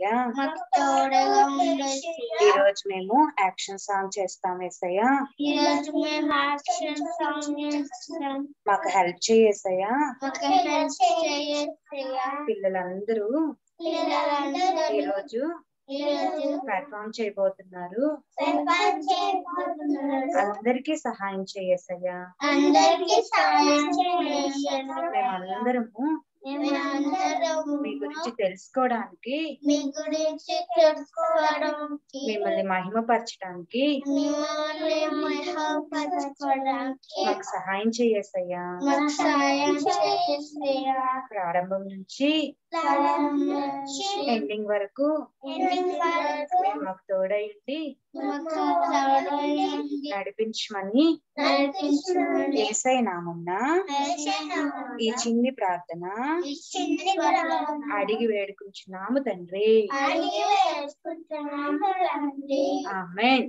యేసయ్యా. ఈ రోజు మేము యాక్షన్ సాంగ్ చేస్తాం యేసయ్యా. మాకు హెల్ప్ చేయి యేసయ్యా. పిల్లలందరూ ఈరోజు పెర్ఫార్మ్ చేయబోతున్నారు. అందరికీ సహాయం చేయేసయ్యా. మేమందరము మీ గురించి తెలుసుకోవడానికి మిమ్మల్ని మహిమపరచడానికి మాకు సహాయం చేయేసయ్యా. ప్రారంభం నుంచి ఎండింగ్ వరకు మాకు తోడైండి నడిపించమని యేసయ్య నామమున ఈ చిన్ని ప్రార్థన అడిగి వేడుకుంటున్నాము తండ్రి. ఆమేన్.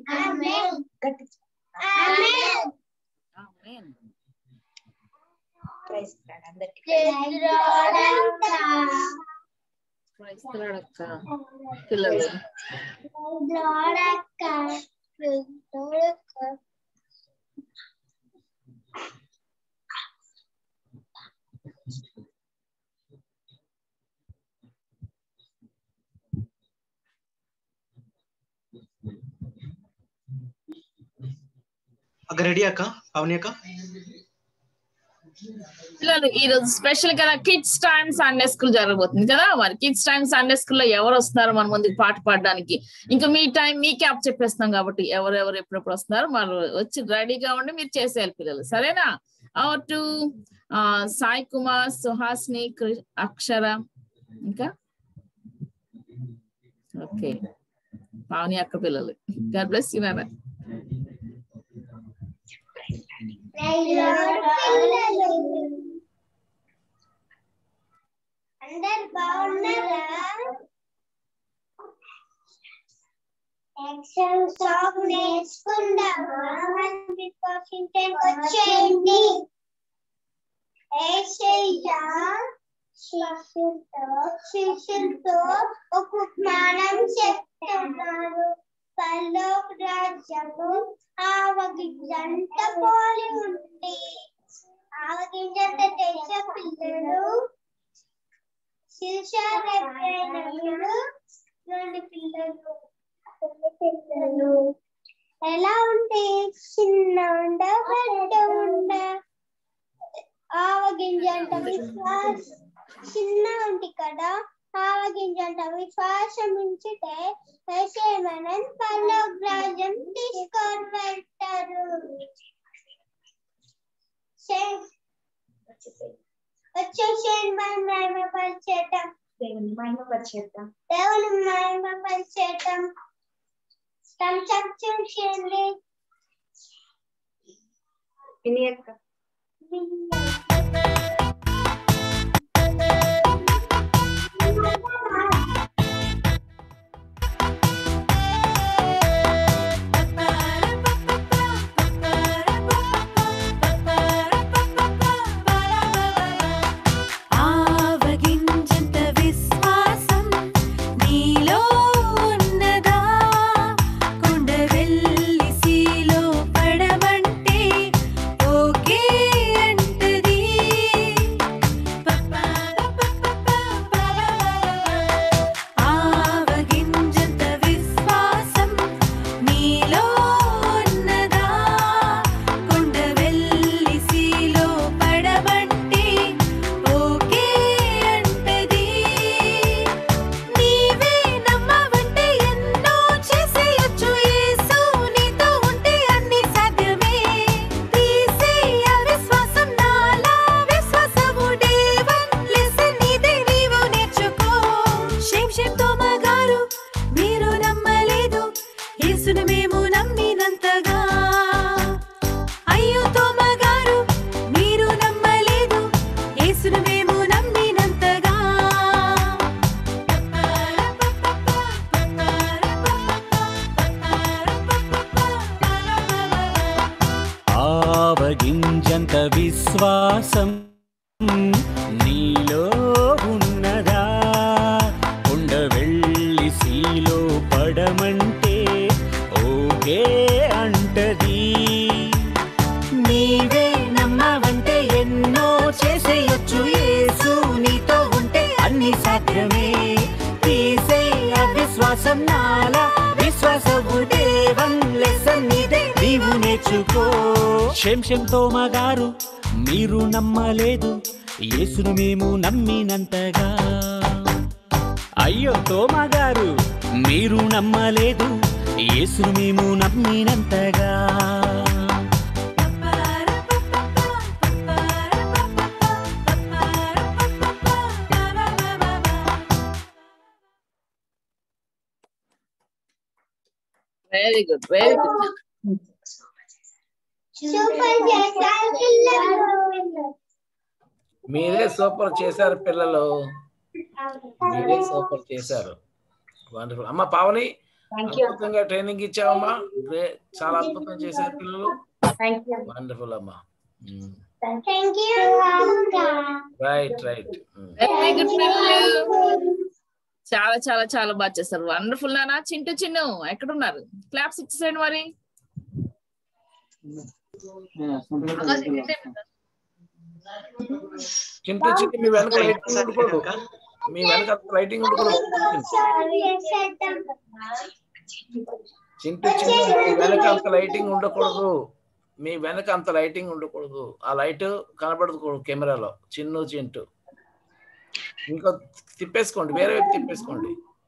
ప్రైజ్ లార్డ్ అందరికీ. పిల్లలు అక్క రెడీ అక్క, అవని అక్క. పిల్లలు ఈ రోజు స్పెషల్ గా కిడ్స్ టైమ్ సండే స్కూల్ జరగబోతుంది కదా. మరి కిడ్స్ టైమ్ సండే స్కూల్ లో ఎవరు వస్తున్నారో మన ముందుకు పాట పాడడానికి. ఇంకా మీ టైం మీకే అప్ చెప్పేస్తాం కాబట్టి ఎవరెవరు ఎప్పుడెప్పుడు వస్తున్నారు మరి వచ్చి రెడీగా ఉండి మీరు చేసేయాలి పిల్లలు, సరేనా? టు సాయి కుమార్, సుహాస్ని, అక్షర, ఇంకా ఓకే పావని అక్క పిల్లలు. గాడ్ బ్లెస్ యు నాన్న. అందరు బాగున్నారా? యాక్షన్ సాంగ్ నేర్చుకుందామా? వచ్చేయండి. యేసయ్య శిష్యులతో ఒక ఉపమానం చెప్తున్నారు. పరలోక రాజ్యము ఆవగింజంత పోలి ఉంది. ఆవగింజంత దేశ పిల్లలు రెండు పిల్లలు ఎలా ఉంటే చిన్న ఉండ పెద్ద ఉండ. ఆవగింజంట విశ్వాసం చిన్న ఉంది కదా. ఆవగింజంట విశ్వాసం ఉంచితే మనం పరలోక రాజ్యం తీసుకొని వెళ్తారు. వచ్చేసేయండి మనం మహిమపరిచేద్దాం. దేవుని మహిమపరిచేద్దాం. దేవుని మహిమపరిచేద్దాం. చూసేయండి. విని అక్క. ఆవగింజంత విశ్వాసం నీలో ఉన్నదా? ఉండవెళ్ళి సీలో పడమంటే ఓకే అంటది. నీవే నమ్మవంటే ఎన్నో చేసేయొచ్చు, యేసు నీతో ఉంటే అన్ని సాధ్యమే. తీసే అవిశ్వాసం నాలా విశ్వాసపు దేవం లెసన్ ఇదే, నీవు నేర్చుకో. తోమా గారు మీరు నమ్మలేదు, యేసును మేము నమ్మినంతగా. అయ్యో తోమా గారు మీరు నమ్మలేదు, యేసును మేము నమ్మినంతగా. Very good, very good. మీరే సూపర్ చేశారు పిల్లలు, మీరే సూపర్ చేశారు. వండర్ఫుల్. అమ్మ పావని అద్భుతంగా ట్రైనింగ్ ఇచ్చావమ్మా, చాలా అద్భుతంగా చేశారు పిల్లలు. వండర్ఫుల్ అమ్మా. Right right. వెరీ గుడ్ పిల్లలు, చాలా చాలా చాలా బాగా చేస్తారు. వండర్ఫుల్. నానా చింటూ చిన్ను ఎక్కడున్నారు? క్లాప్స్ ఇచ్చేసేయండి మరి. చింటూ చిన్ను మీ వెనక లైటింగ్ ఉండకూడదు, మీ వెనక లైటింగ్ ఉండకూడదు. చింటూ చిన్ను మీ వెనక అంత లైటింగ్ ఉండకూడదు, మీ వెనక అంత లైటింగ్ ఉండకూడదు. ఆ లైట్ కనబడదు కెమెరాలో. చిన్ను చింటూ ఇంకో తిప్పేసుకోండి, వేరే వైపు తిప్పేసుకోండి.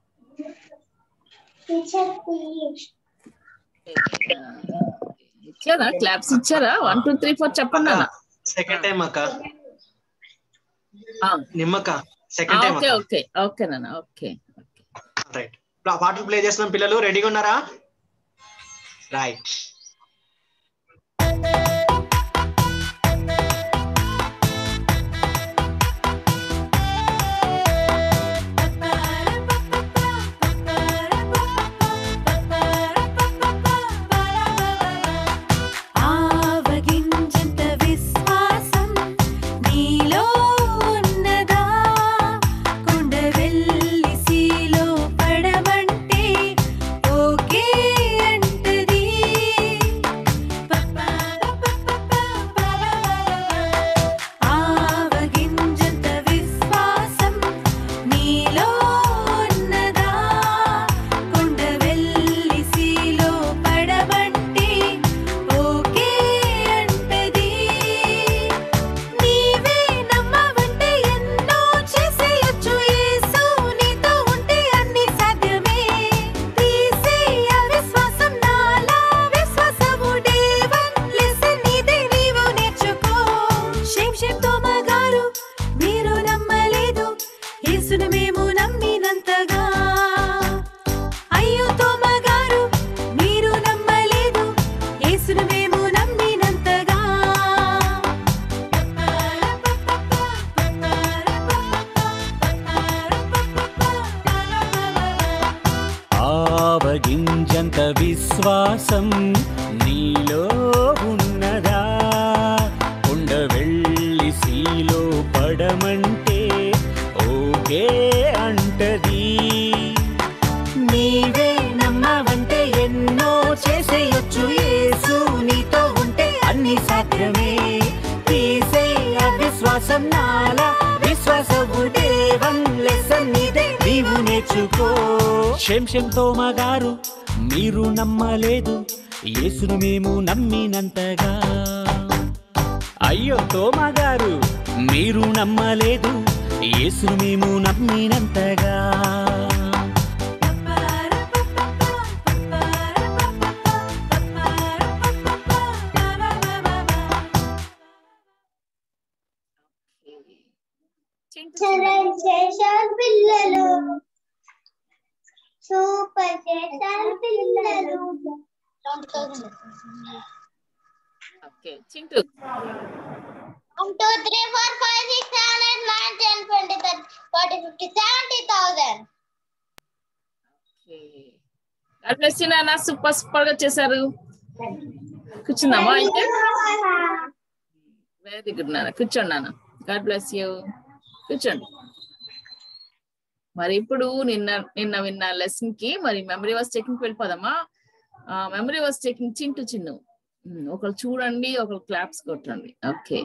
ఇచ్చారా క్లాప్స్ ఇచ్చారా? 1 2 3 4 చెప్పండి అన్న. సెకండ్ టైం అక్క నిమ్మక second time. Okay okay okay నాన్న. Okay right. పాటలు ప్లే చేస్తున్నాం. పిల్లలు రెడీగా ఉన్నారా? రైట్. ఆవగింజంత విశ్వాసం నీలో ఉన్నదా? కొండవెళ్ళి సీలో పడమంటే ఓకే అంటది. నీవే నమ్మవంటే ఎన్నో చేసేయొచ్చు, యేసు నీతో ఉంటే అన్ని సాధ్యమే. తీసే అవిశ్వాసం నాలా విశ్వాసపు దేవం లెసన్ ఇదే, నీవు నేర్చుకో. తోమా గారు మీరు నమ్మలేదు, యేసును మేము నమ్మినంతగా. అయ్యో తోమా గారు మీరు నమ్మలేదు, యేసును మేము నమ్మినంతగా. చేశారు పిల్లలు, సూపర్ చేశారు పిల్లలు. Okay Chintu. 1 2 3 4 5 6 7 8 9 10 20 30 40 50 70,000. God bless you నాన్న, సూపర్ సూపర్ గా చేశారు. కూర్చుందామా అయితే? వెరీ గుడ్ నాన్న, కూర్చోండి నాన్న. God bless you. కూర్చోండి. మరి ఇప్పుడు నిన్న విన్న లెసన్ కి మరి మెమరీ వర్స్ చెకింగ్ వెళ్ళిపోదామా? Memory verse checking Chintu Chinnu ఒకరు చూడండి, ఒకరు క్లాప్స్ కొట్టండి. ఓకే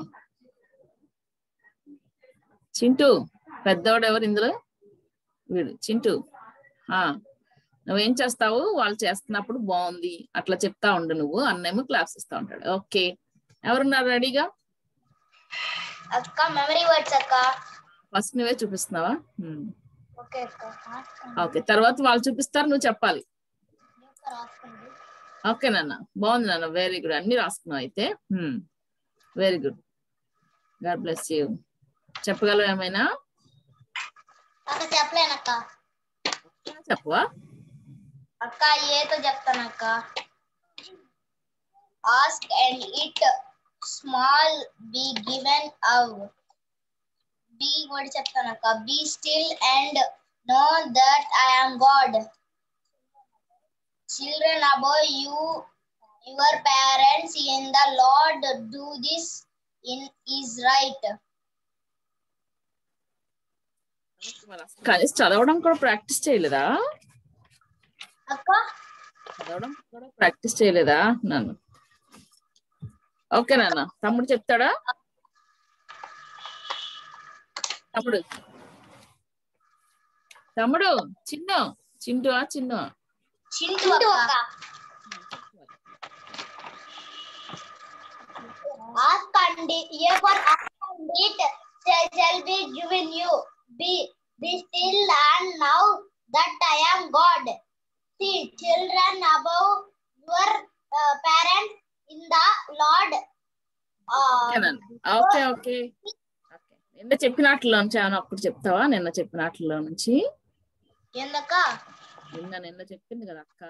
చింటూ పెద్దవాడు ఎవరు ఇందులో? వీడు చింటూ. నువ్వేం చేస్తావు? వాళ్ళు చేస్తున్నప్పుడు బాగుంది అట్లా చెప్తా ఉండు నువ్వు, అన్నేమో క్లాప్స్ ఇస్తా ఉంటాడు. ఓకే ఎవరున్నారు రెడీగా? అక్క మెమరీ వర్డ్స్ అక్క. ఫస్ట్ నువ్వే చూపిస్తున్నావా? ఓకే అక్క. ఓకే తర్వాత వాళ్ళు చూపిస్తారు, నువ్వు చెప్పాలి. ఓకే నాన్న, బాగుంది నాన్న, వెరీ గుడ్. అన్ని రాసుకున్నావు అయితే. Very good, God bless you. చెప్పగలవు ఏమైనా? అక్క చెప్పలేనక్క. చెప్పవా? అక్క ఏతో చెప్తానక్క. Ask and it shall be given of. B కూడా చెప్తానక్క. Be still and know that I am God. Children, above you, your parents in the Lord, do this is right. కానీ చదవడం కూడా ప్రాక్టీస్ చేయలేదా? అక్క చదవడం కూడా ప్రాక్టీస్ చేయలేదా నన్ను? ఓకే నాన్న, తమ్ముడు చెప్తాడా? తమ్ముడు చింటూ అక్క. Ask and it shall be given you. Be still and know that I am God. See, children, above your parents in the Lord. Okay నిన్న చెప్పినట్లో నుంచి ఏమైనా అప్పుడు చెప్తావా? నిన్న చెప్పినట్లో నుంచి ఎందుక? నిన్న చెప్పింది కదా అక్క.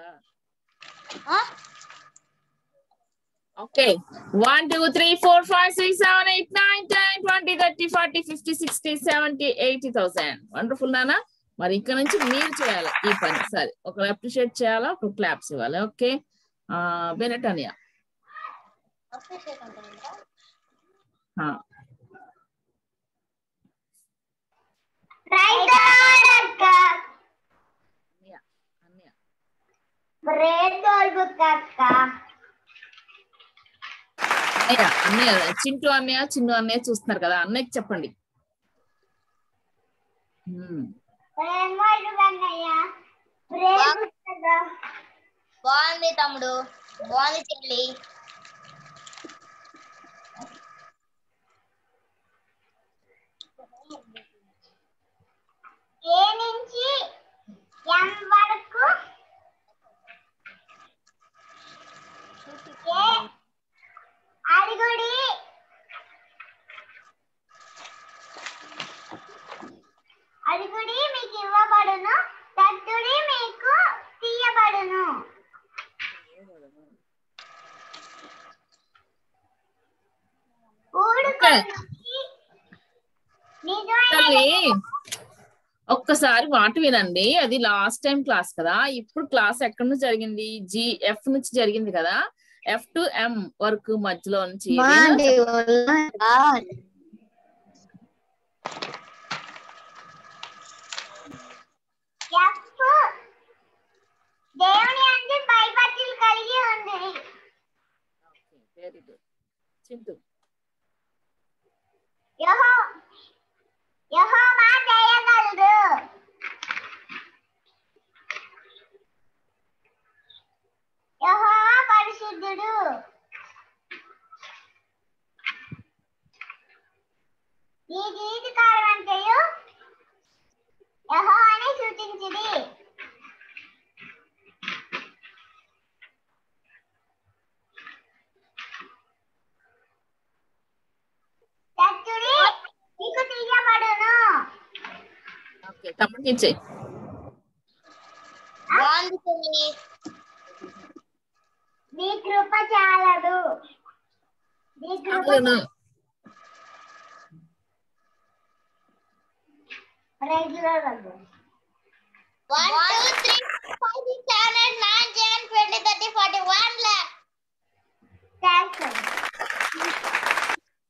ఓకే 1 2 3 4 5 6 7 8 9 10 20 30 40 50 60 70 80,000. వండర్ఫుల్ నాన్న. మరి ఇక్కడ నుంచి మీరు చేయాలి ఈ పని. సరే, ఒకరు అప్రిషియేట్ చేయాలా, ఒకరు క్లాప్స్ ఇవ్వాలి. ఓకే బెనెట్ అనియా. అన్నయ్య చింటూ అన్నయ్య చిన్ను అన్నయ్య చూస్తున్నారు కదా, అన్నయ్యకి చెప్పండి. బాగుంది తమ్ముడు, బాగుంది చెల్లి. ఏ నుంచి ఎం వరకు అడుగుడి మీకు ఇవ్వబడును, తట్టుడి మీకు తీయబడును. ఒక్కసారి మాట వినండి, అది లాస్ట్ టైం క్లాస్ కదా. ఇప్పుడు క్లాస్ ఎక్కడి నుంచి జరిగింది? GF నుంచి జరిగింది కదా. F to M వరకు మధ్యలో నుంచి దేవుని అందు భయభక్తులు కలిగి ఉంది. Very good Chintu. యెహోవా దయగలడు. యెహోవా పరిశుద్ధుడు. ఈ గీతకారం అంతయు యెహోవాని సూచించిది. తట్టుడి మీకు తీయబడును. ఓకే తమ్ముడికి ఇచ్చేయి. బాగుంది చెల్లి. నీ కృప చాలదు. నీ కృప రెగ్యులర్ 1 2 3 4 5 6 7 8 9 10 20 30 40 1 lakh.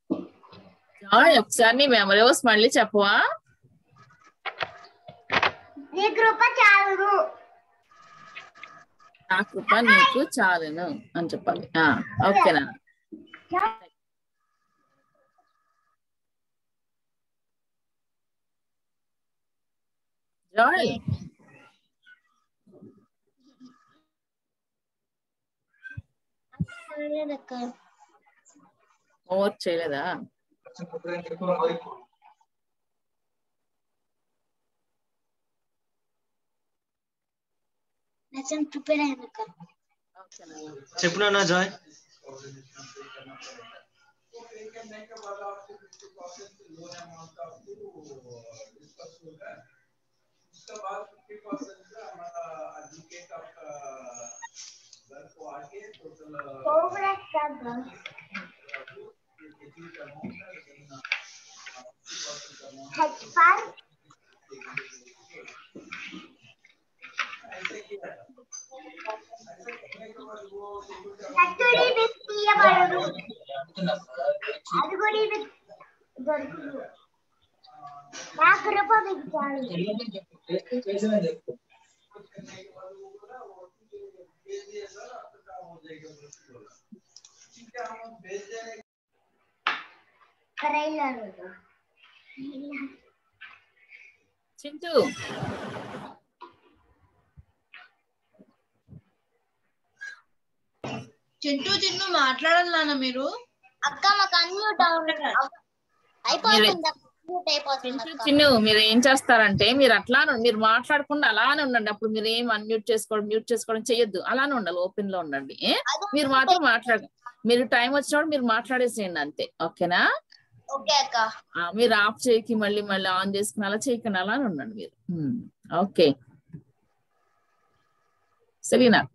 ఒకసారి నీ మెమరీ వర్స్ మళ్ళీ చెప్పవా? నా కృప నీకు చాలును అని చెప్పాలి. ఓకేనా? జాయ్ హోంవర్క్ చేయలేదా? చెప్పు నాన్న జాయ్. చింటూ చిన్ను మాట్లాడాలి నాన్న మీరు. అక్క మాకు అన్మ్యూట్ అయిపోతుంది. చిన్ను మీరు ఏం చేస్తారంటే మీరు మీరు మాట్లాడకుండా అలానే ఉండండి. అప్పుడు మీరు ఏం మ్యూట్ చేసుకోవడం చేయొద్దు. అలానే ఉండాలి, ఓపెన్ లో ఉండండి. మీరు మాత్రం మీరు టైం వచ్చినప్పుడు మీరు మాట్లాడేసేయండి అంతే. ఓకేనా? ఓకే అక్క. మీరు ఆఫ్ చేయకి మళ్ళీ ఆన్ చేసుకుని అలా చేయకండి, అలానే ఉండండి మీరు. ఓకే సెలీనా అక్క.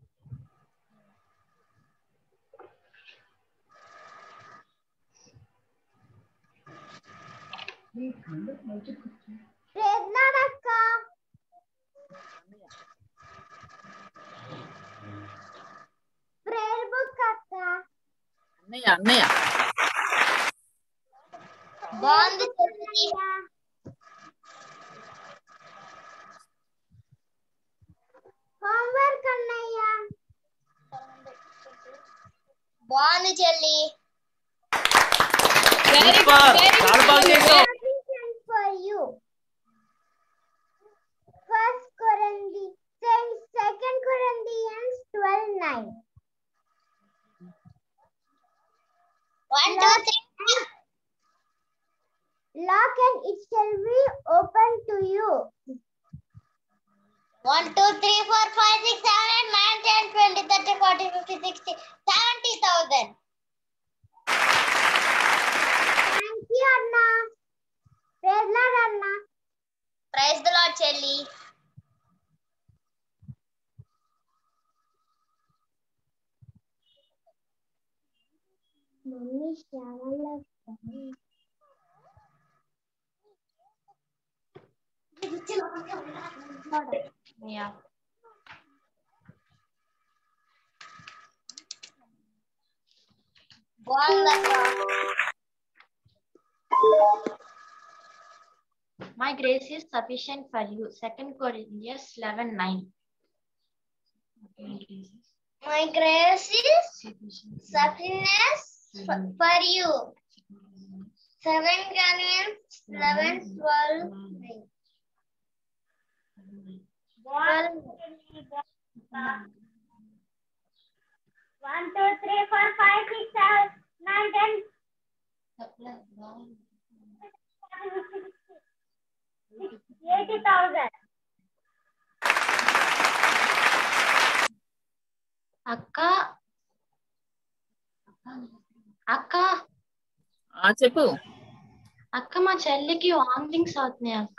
అన్నయ్య బాగుంది. హోంవర్క్ అన్నయ్య బాగుంది చెల్లి. చాలా బాగా చేసావు. Second Corinthians 12:9. 1, 2, 3. Lock and it shall be open to you. 1, 2, 3, 4, 5, 6, 7, 8, 9, 10, 20, 30, 40, 50, 60, 70,000. Thank you, Anna. Praise the Lord, Anna. Praise the Lord, Chelli. Mommy, Shyamala. Yeah. My grace is sufficient for you. 2 Corinthians 11:9. My grace is sufficient for you. 7 Corinthians 11:12. 1, 2, 3, 4, 5, 6, 7, 9, 10. 80,000. అక్క చెప్పు అక్క. మా చెల్లికి vomitings అవుతున్నాయి అక్క.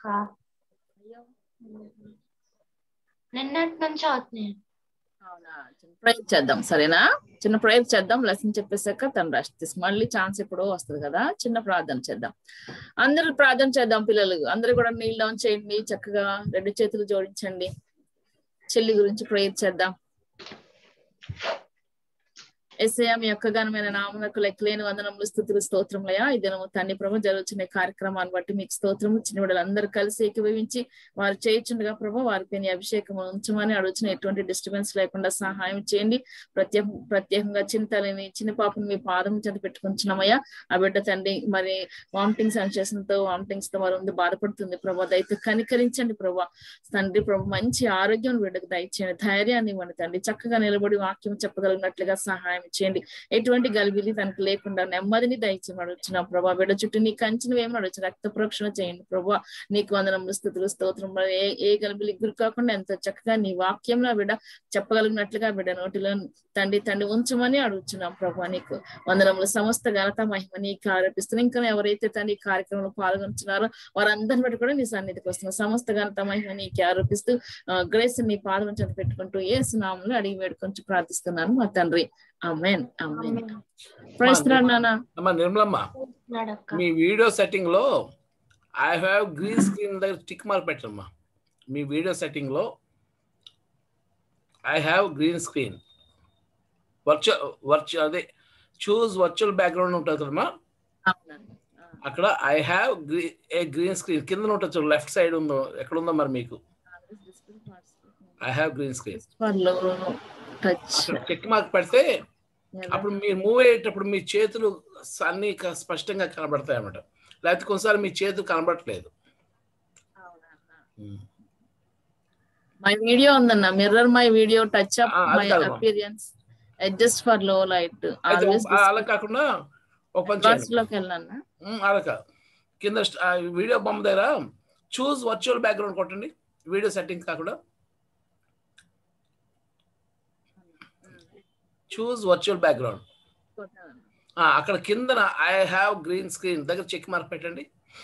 నిన్నటి నుంచి అవుతున్నాయి. అవునా? చిన్న ప్రేయర్ చేద్దాం సరేనా? చిన్న ప్రేయర్ చేద్దాం. లెసన్ చెప్పేసాక తను రెస్ట్ తీసి మళ్ళీ ఛాన్స్ ఎప్పుడో వస్తుంది కదా. చిన్న ప్రార్థన చేద్దాం. అందరూ ప్రార్థన చేద్దాం. పిల్లలు అందరూ కూడా నీల్ డౌన్ చేయండి. చక్కగా 2 చేతులు జోడించండి. చెల్లి గురించి ప్రేయర్ చేద్దాం. యేసయ్య మీ యొక్క ఘనమైన నామమునకు లెక్కలేని వందనములు స్తుతులు స్తోత్రములయ్యా. ఈ దినము తండ్రి ప్రభు జరుగుతున్న కార్యక్రమాన్ని బట్టి మీకు స్తోత్రము. చిన్న బిడ్డలందరూ కలిసి ఏకీభవించి వారు చేయించుండగా ప్రభు వారికి నీ అభిషేకం ఉంచమని అడుగుచిన ఎటువంటి డిస్టర్బెన్స్ లేకుండా సహాయం చేయండి. ప్రత్యేకంగా చింతలేని చిన్న పాపను మీ పాదం చెంత పెట్టుకుంటున్నామయ్యా. ఆ బిడ్డ తండ్రి మరి వామిటింగ్ సెన్సేషన్తో వామిటింగ్స్ తో వారు ఉంది బాధపడుతుంది ప్రభు. దయతో కనికరించండి ప్రభు. తండ్రి ప్రభు మంచి ఆరోగ్యం బిడ్డకు దయచేయండి. ధైర్యాన్ని ఇవ్వండి తండ్రి. చక్కగా నిలబడి వాక్యం చెప్పగలిగినట్లుగా సహాయం చేయండి. ఎటువంటి గలిబిలి తనకు లేకుండా నెమ్మదిని దయచేయమని అడుగుతున్నాం ప్రభా. బిడ్డ చుట్టూ నీ కంచెను ఏమని అడుగుతున్నా రక్త ప్రోక్షణ చేయండి ప్రభా. నీకు వందనములు స్తుతులు స్తోత్రములు. ఏ గలిబిలి గురి కాకుండా ఎంతో చక్కగా నీ వాక్యంలో బిడ్డ చెప్పగలిగినట్లుగా బిడ్డ నోటిలో తండ్రి ఉంచమని అడుగుతున్నాం ప్రభా. నీకు వందనములు. సమస్త ఘనత మహిమ నీకు ఆరోపిస్తున్నాం. ఇంకా ఎవరైతే తండ్రి కార్యక్రమంలో పాల్గొంటున్నారో వారందరిని బట్టి కూడా నీ సన్నిధికి వస్తున్నాం. సమస్త ఘనత మహిమ నీకు ఆరోపిస్తూ గ్రేస్ నీ పాదం చెంత పెట్టుకుంటూ యేసు నామములో అడిగి వేడుకొని ప్రార్థిస్తున్నాను మా తండ్రి. ఆమేన్ ఆమేన్. ప్రైజ్ లార్డ్ నాన్న. అమ్మా నిర్మలమ్మ, మీ వీడియో సెట్టింగ్ లో ఐ హావ్ గ్రీన్ స్క్రీన్ దగ్గర టిక్ మార్క్ పెట్టమ్మా. మీ వీడియో సెట్టింగ్ లో I have green screen virtual అదే చూస్ వర్చువల్ బ్యాక్గ్రౌండ్ ఉంటుంది కదమ్మా. అక్కడ I have a green screen కింద ఉంటుంది లెఫ్ట్ సైడ్ ఉందో ఎక్కడ ఉందో మరి మీకు I have green screen check mark పెడితే అప్పుడు మీరు మూవ్ అయ్యేటప్పుడు మీ చేతులు అన్ని స్పష్టంగా కనబడతాయి అన్నమాట. లేకపోతే కొన్నిసార్లు మీ చేతులు కనబడట్లేదు. మై వీడియో ఉందన్న mirror my video touch up my appearance adjust for low light అలా కాకుండా ఒక అలా కింద వీడియో బొమ్మ దగ్గర చూస్ వర్చువల్ బ్యాక్గ్రౌండ్ కొట్టండి. వీడియో సెట్టింగ్స్ కాకుండా చూస్ వర్చువల్ బ్యాక్గ్రౌండ్ అక్కడ కింద ఐ హ్యావ్ గ్రీన్ స్క్రీన్ దగ్గర చెక్ మార్క్ పెట్టండి.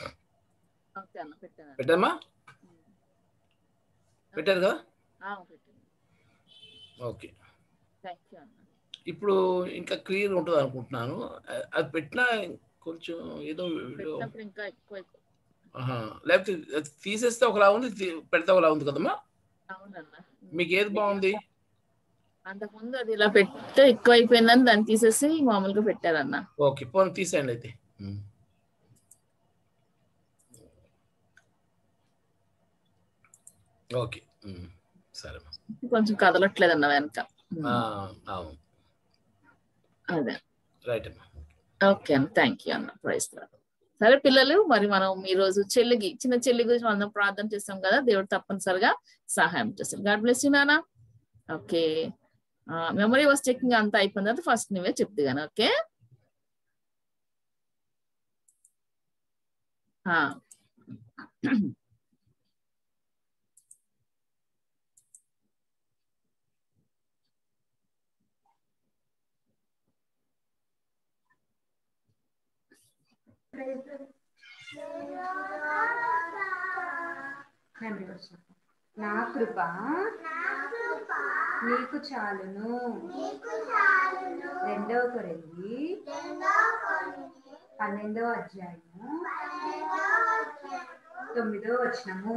పెట్టమ్మా పెట్టారు కదా. ఓకే ఇప్పుడు ఇంకా క్లియర్ ఉంటుంది అనుకుంటున్నాను. అది పెట్టినా కొంచెం ఏదో వీడియో లేకపోతే తీసేస్తే ఒకలా ఉంది, పెడితే ఒకలా ఉంది కదమ్మా. మీకు ఏది బాగుంది? అంతకుముందు అది ఇలా పెడితే ఎక్కువ అయిపోయిందని దాన్ని తీసేసి మామూలుగా పెట్టారన్న. ఓకే పోనీ తీసేయండి అయితే. ఓకే సరే కొంచెం కదలట్లేదు అన్న వెనక. అవును అదే రైట్ అమ్మా. ఓకే అన్న, థ్యాంక్ యూ అన్న. Praise lord. సరే పిల్లలు, మరి మనం ఈ రోజు చిన్న చెల్లి గురించి మనం ప్రార్థన చేస్తాం కదా. దేవుడు తప్పనిసరిగా సహాయం చేస్తాడు. గాడ్ బ్లెస్ యూ నాన్న. ఓకే మెమరీ వాస్ చెకింగ్ అంతా అయిపోయిన తర్వాత ఫస్ట్ నువ్వే చెప్తే గాను. ఓకే నా కృప నీకు చాలును. 2వ కొరింథీ 12వ అధ్యాయము 9వ వచనము.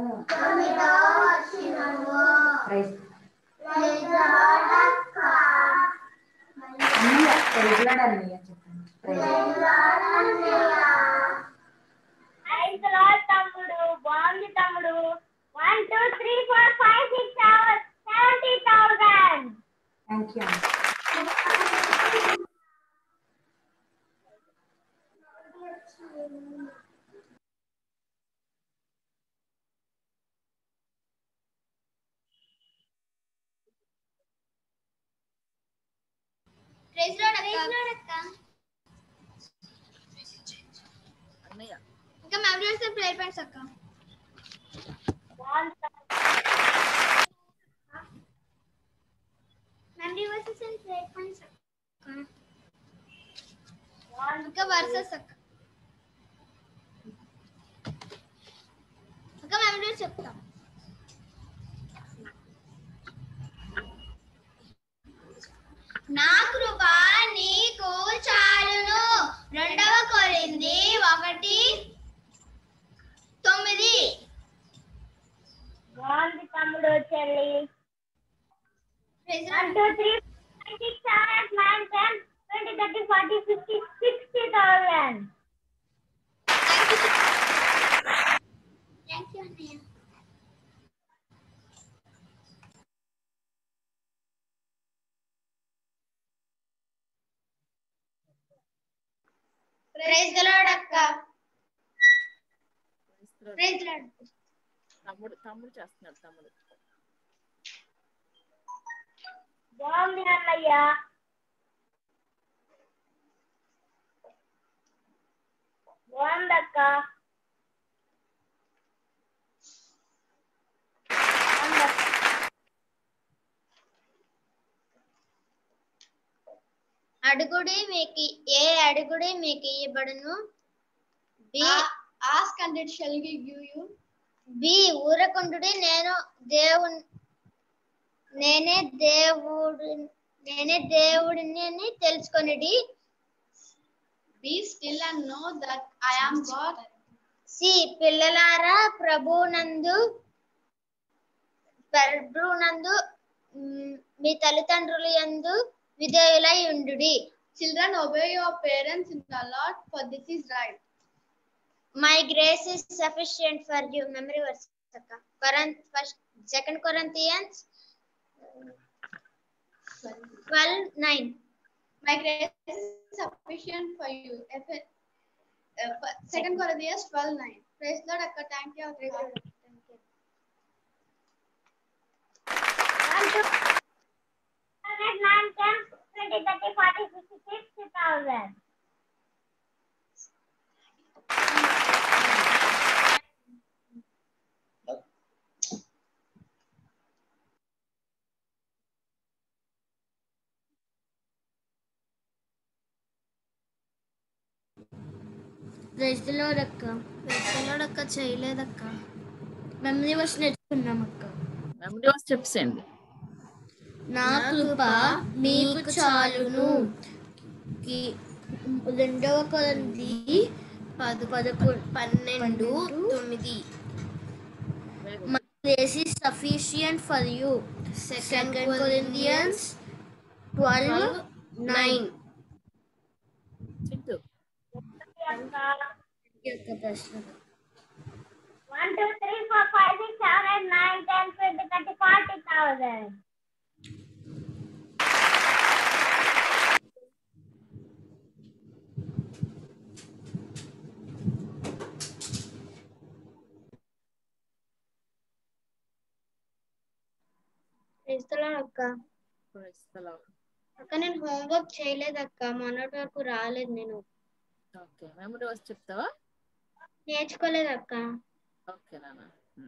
అన్నయ్య చెప్పండి. తమ్ముడు బాగుంది తమ్ముడు. 1 2 3 4 5 6 7 70,000. Thank you. ప్రైజ్ లార్డ్ అక్క. ఇంకా మెమరీస్ ప్రేయర్ పాయింట్స్ అక్క. Memory verses and prayer points అక్క. ఇంకా వర్సెస్ అక్క. ఇంకా మెమరీస్ చెప్తా. నా కృప నీకు చాలును. 2వ కొరింథీ 1:9. బాగుంది తమ్ముడు చెల్లి. 1 2 3 Thank you, Ananya. Praise the Lord, Akka. Praise the Lord. తమ్ముడు చేస్తున్నాడు. తమ్ముడు బాగుంది అన్నయ్య. బాగుందక్క. అడుగుడి మీకు అడుగుడి మీకు ఇవ్వబడును. Ask and it shall be given you. B ఊరకుండుడి నేనే దేవుడిని తెలుసుకొనిడి. Be still and know that I am God. C పిల్లలారా ప్రభునందు మీ తల్లిదండ్రుల యందు విధేయులై ఉండుడి. Children, obey your parents in the Lord, for this is right. My grace is sufficient for you. Memory verse. 2 Corinthians 12:9. My grace is sufficient for you. 2 Corinthians 12:9. Praise Lord, Akka. Thank you. Thank you. 9, 10, 20, 30, 40, 50, 60,000. Praise the lord అక్క. Praise the lord అక్క. చేయలేదక్క. Memory verse నేర్చుకున్నాం అక్క. Memory verse చెప్పండి. నా కృప మీకు చాలును. 2 కొరింథీ 11:12. My grace is sufficient for you. 2 Corinthians 12:9. Chintu 1, 2, 3, 4, 5, 6, 7, 8, 9, 10, 20, 30, 40,000. అక్క. అక్క నేను హోంవర్క్ చేయలేదక్క. మొన్నటి వరకు రాలేదు నేను. ఓకే, మెమరీ వర్స్ చెప్తావా? నేర్చుకోలేదక్క. ఓకే నాన్న.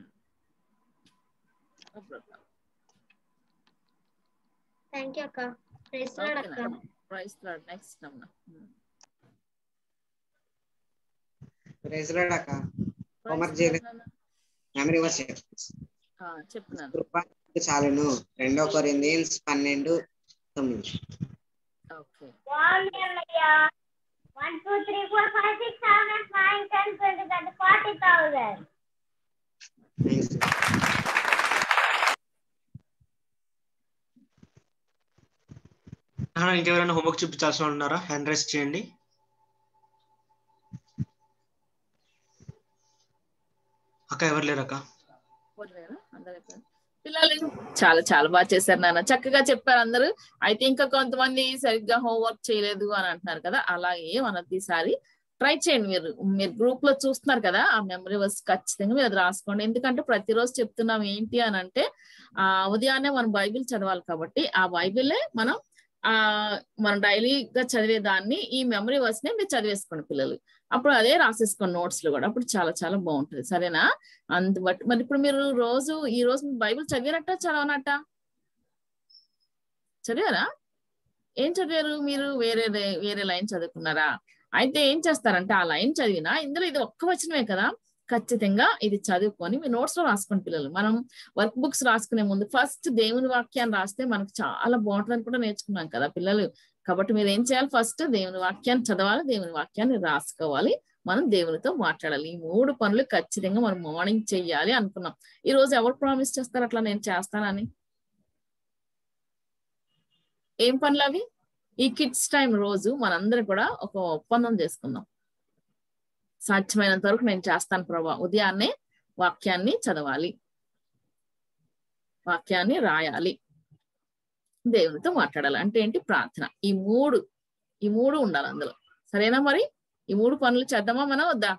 థ్యాంక్ యూ అక్క. ప్రైజ్ ది లార్డ్ అక్క. Praise the lord. నెక్స్ట్ అమ్మ. ప్రైజ్ ది లార్డ్ అక్క. హోంవర్క్ చేయలేదు. మెమరీ వర్స్ చెప్తున్నాను. కృప చాలును. 2 కొరింథీయులు 12:9. ఓకే. 1, 2, 3, 4, 5, 6, 7, 8, 9, 10, 20, 30, 40,000. ఇంకెవరైనా హోంవర్క్ చూపించాల్సిన వాళ్ళు ఉన్నారా? హ్యాండ్ రైస్ చేయండి. అక్క ఎవరు లేరక్క? పిల్లలు చాలా చాలా బాగా చేశారు నాన్న. చక్కగా చెప్పారు అందరూ. అయితే ఇంకా కొంతమంది సరిగ్గా హోంవర్క్ చేయలేదు అని అంటున్నారు కదా. అలాగే మనది ఈసారి ట్రై చేయండి. మీరు గ్రూప్ లో చూస్తున్నారు కదా, ఆ మెమరీ వర్స్ ఖచ్చితంగా మీరు అది రాసుకోండి. ఎందుకంటే ప్రతిరోజు చెప్తున్నాం ఏంటి అని అంటే ఉదయాన్నే మనం బైబిల్ చదవాలి కాబట్టి ఆ బైబిలే మనం డైలీగా చదివే దాన్ని ఈ మెమరీ వర్స్ నే మీరు చదివేసుకోండి పిల్లలు. అప్పుడు అదే రాసేసుకోండి నోట్స్ లో కూడా. అప్పుడు చాలా చాలా బాగుంటుంది. సరేనా? అందుబట్టి మరి ఇప్పుడు మీరు ఈ రోజు బైబిల్ చదివారట చదవనట? చదివారా? ఏం చదివారు మీరు? వేరే లైన్ చదువుకున్నారా? అయితే ఏం చేస్తారంటే ఆ లైన్ చదివినా ఇందులో ఇది ఒక్క వచనమే కదా, ఖచ్చితంగా ఇది చదువుకొని మీ నోట్స్ లో రాసుకోండి పిల్లలు. మనం వర్క్ బుక్స్ రాసుకునే ముందు ఫస్ట్ దేవుని వాక్యాన్ని రాస్తే మనకు చాలా బాగుంటుందని కూడా నేర్చుకున్నాం కదా పిల్లలు. కాబట్టి మీరు ఏం చేయాలి? ఫస్ట్ దేవుని వాక్యాన్ని చదవాలి, దేవుని వాక్యాన్ని రాసుకోవాలి, మనం దేవునితో మాట్లాడాలి. ఈ 3 పనులు ఖచ్చితంగా మనం మార్నింగ్ చెయ్యాలి అనుకున్నాం. ఈ రోజు ఎవరు ప్రామిస్ చేస్తారు అట్లా నేను చేస్తానని? ఏం పనులు అవి? ఈ కిడ్స్ టైం రోజు మనందరం కూడా ఒక ఒప్పందం చేసుకుందాం. సాధ్యమైనంత వరకు నేను చేస్తాను ప్రభా. ఉదయాన్నే వాక్యాన్ని చదవాలి, వాక్యాన్ని రాయాలి, దేవునితో మాట్లాడాలి. అంటే ఏంటి? ప్రార్థన. ఈ మూడు ఉండాలి అందులో. సరేనా? మరి ఈ 3 పనులు చేద్దామా మనం వద్దా?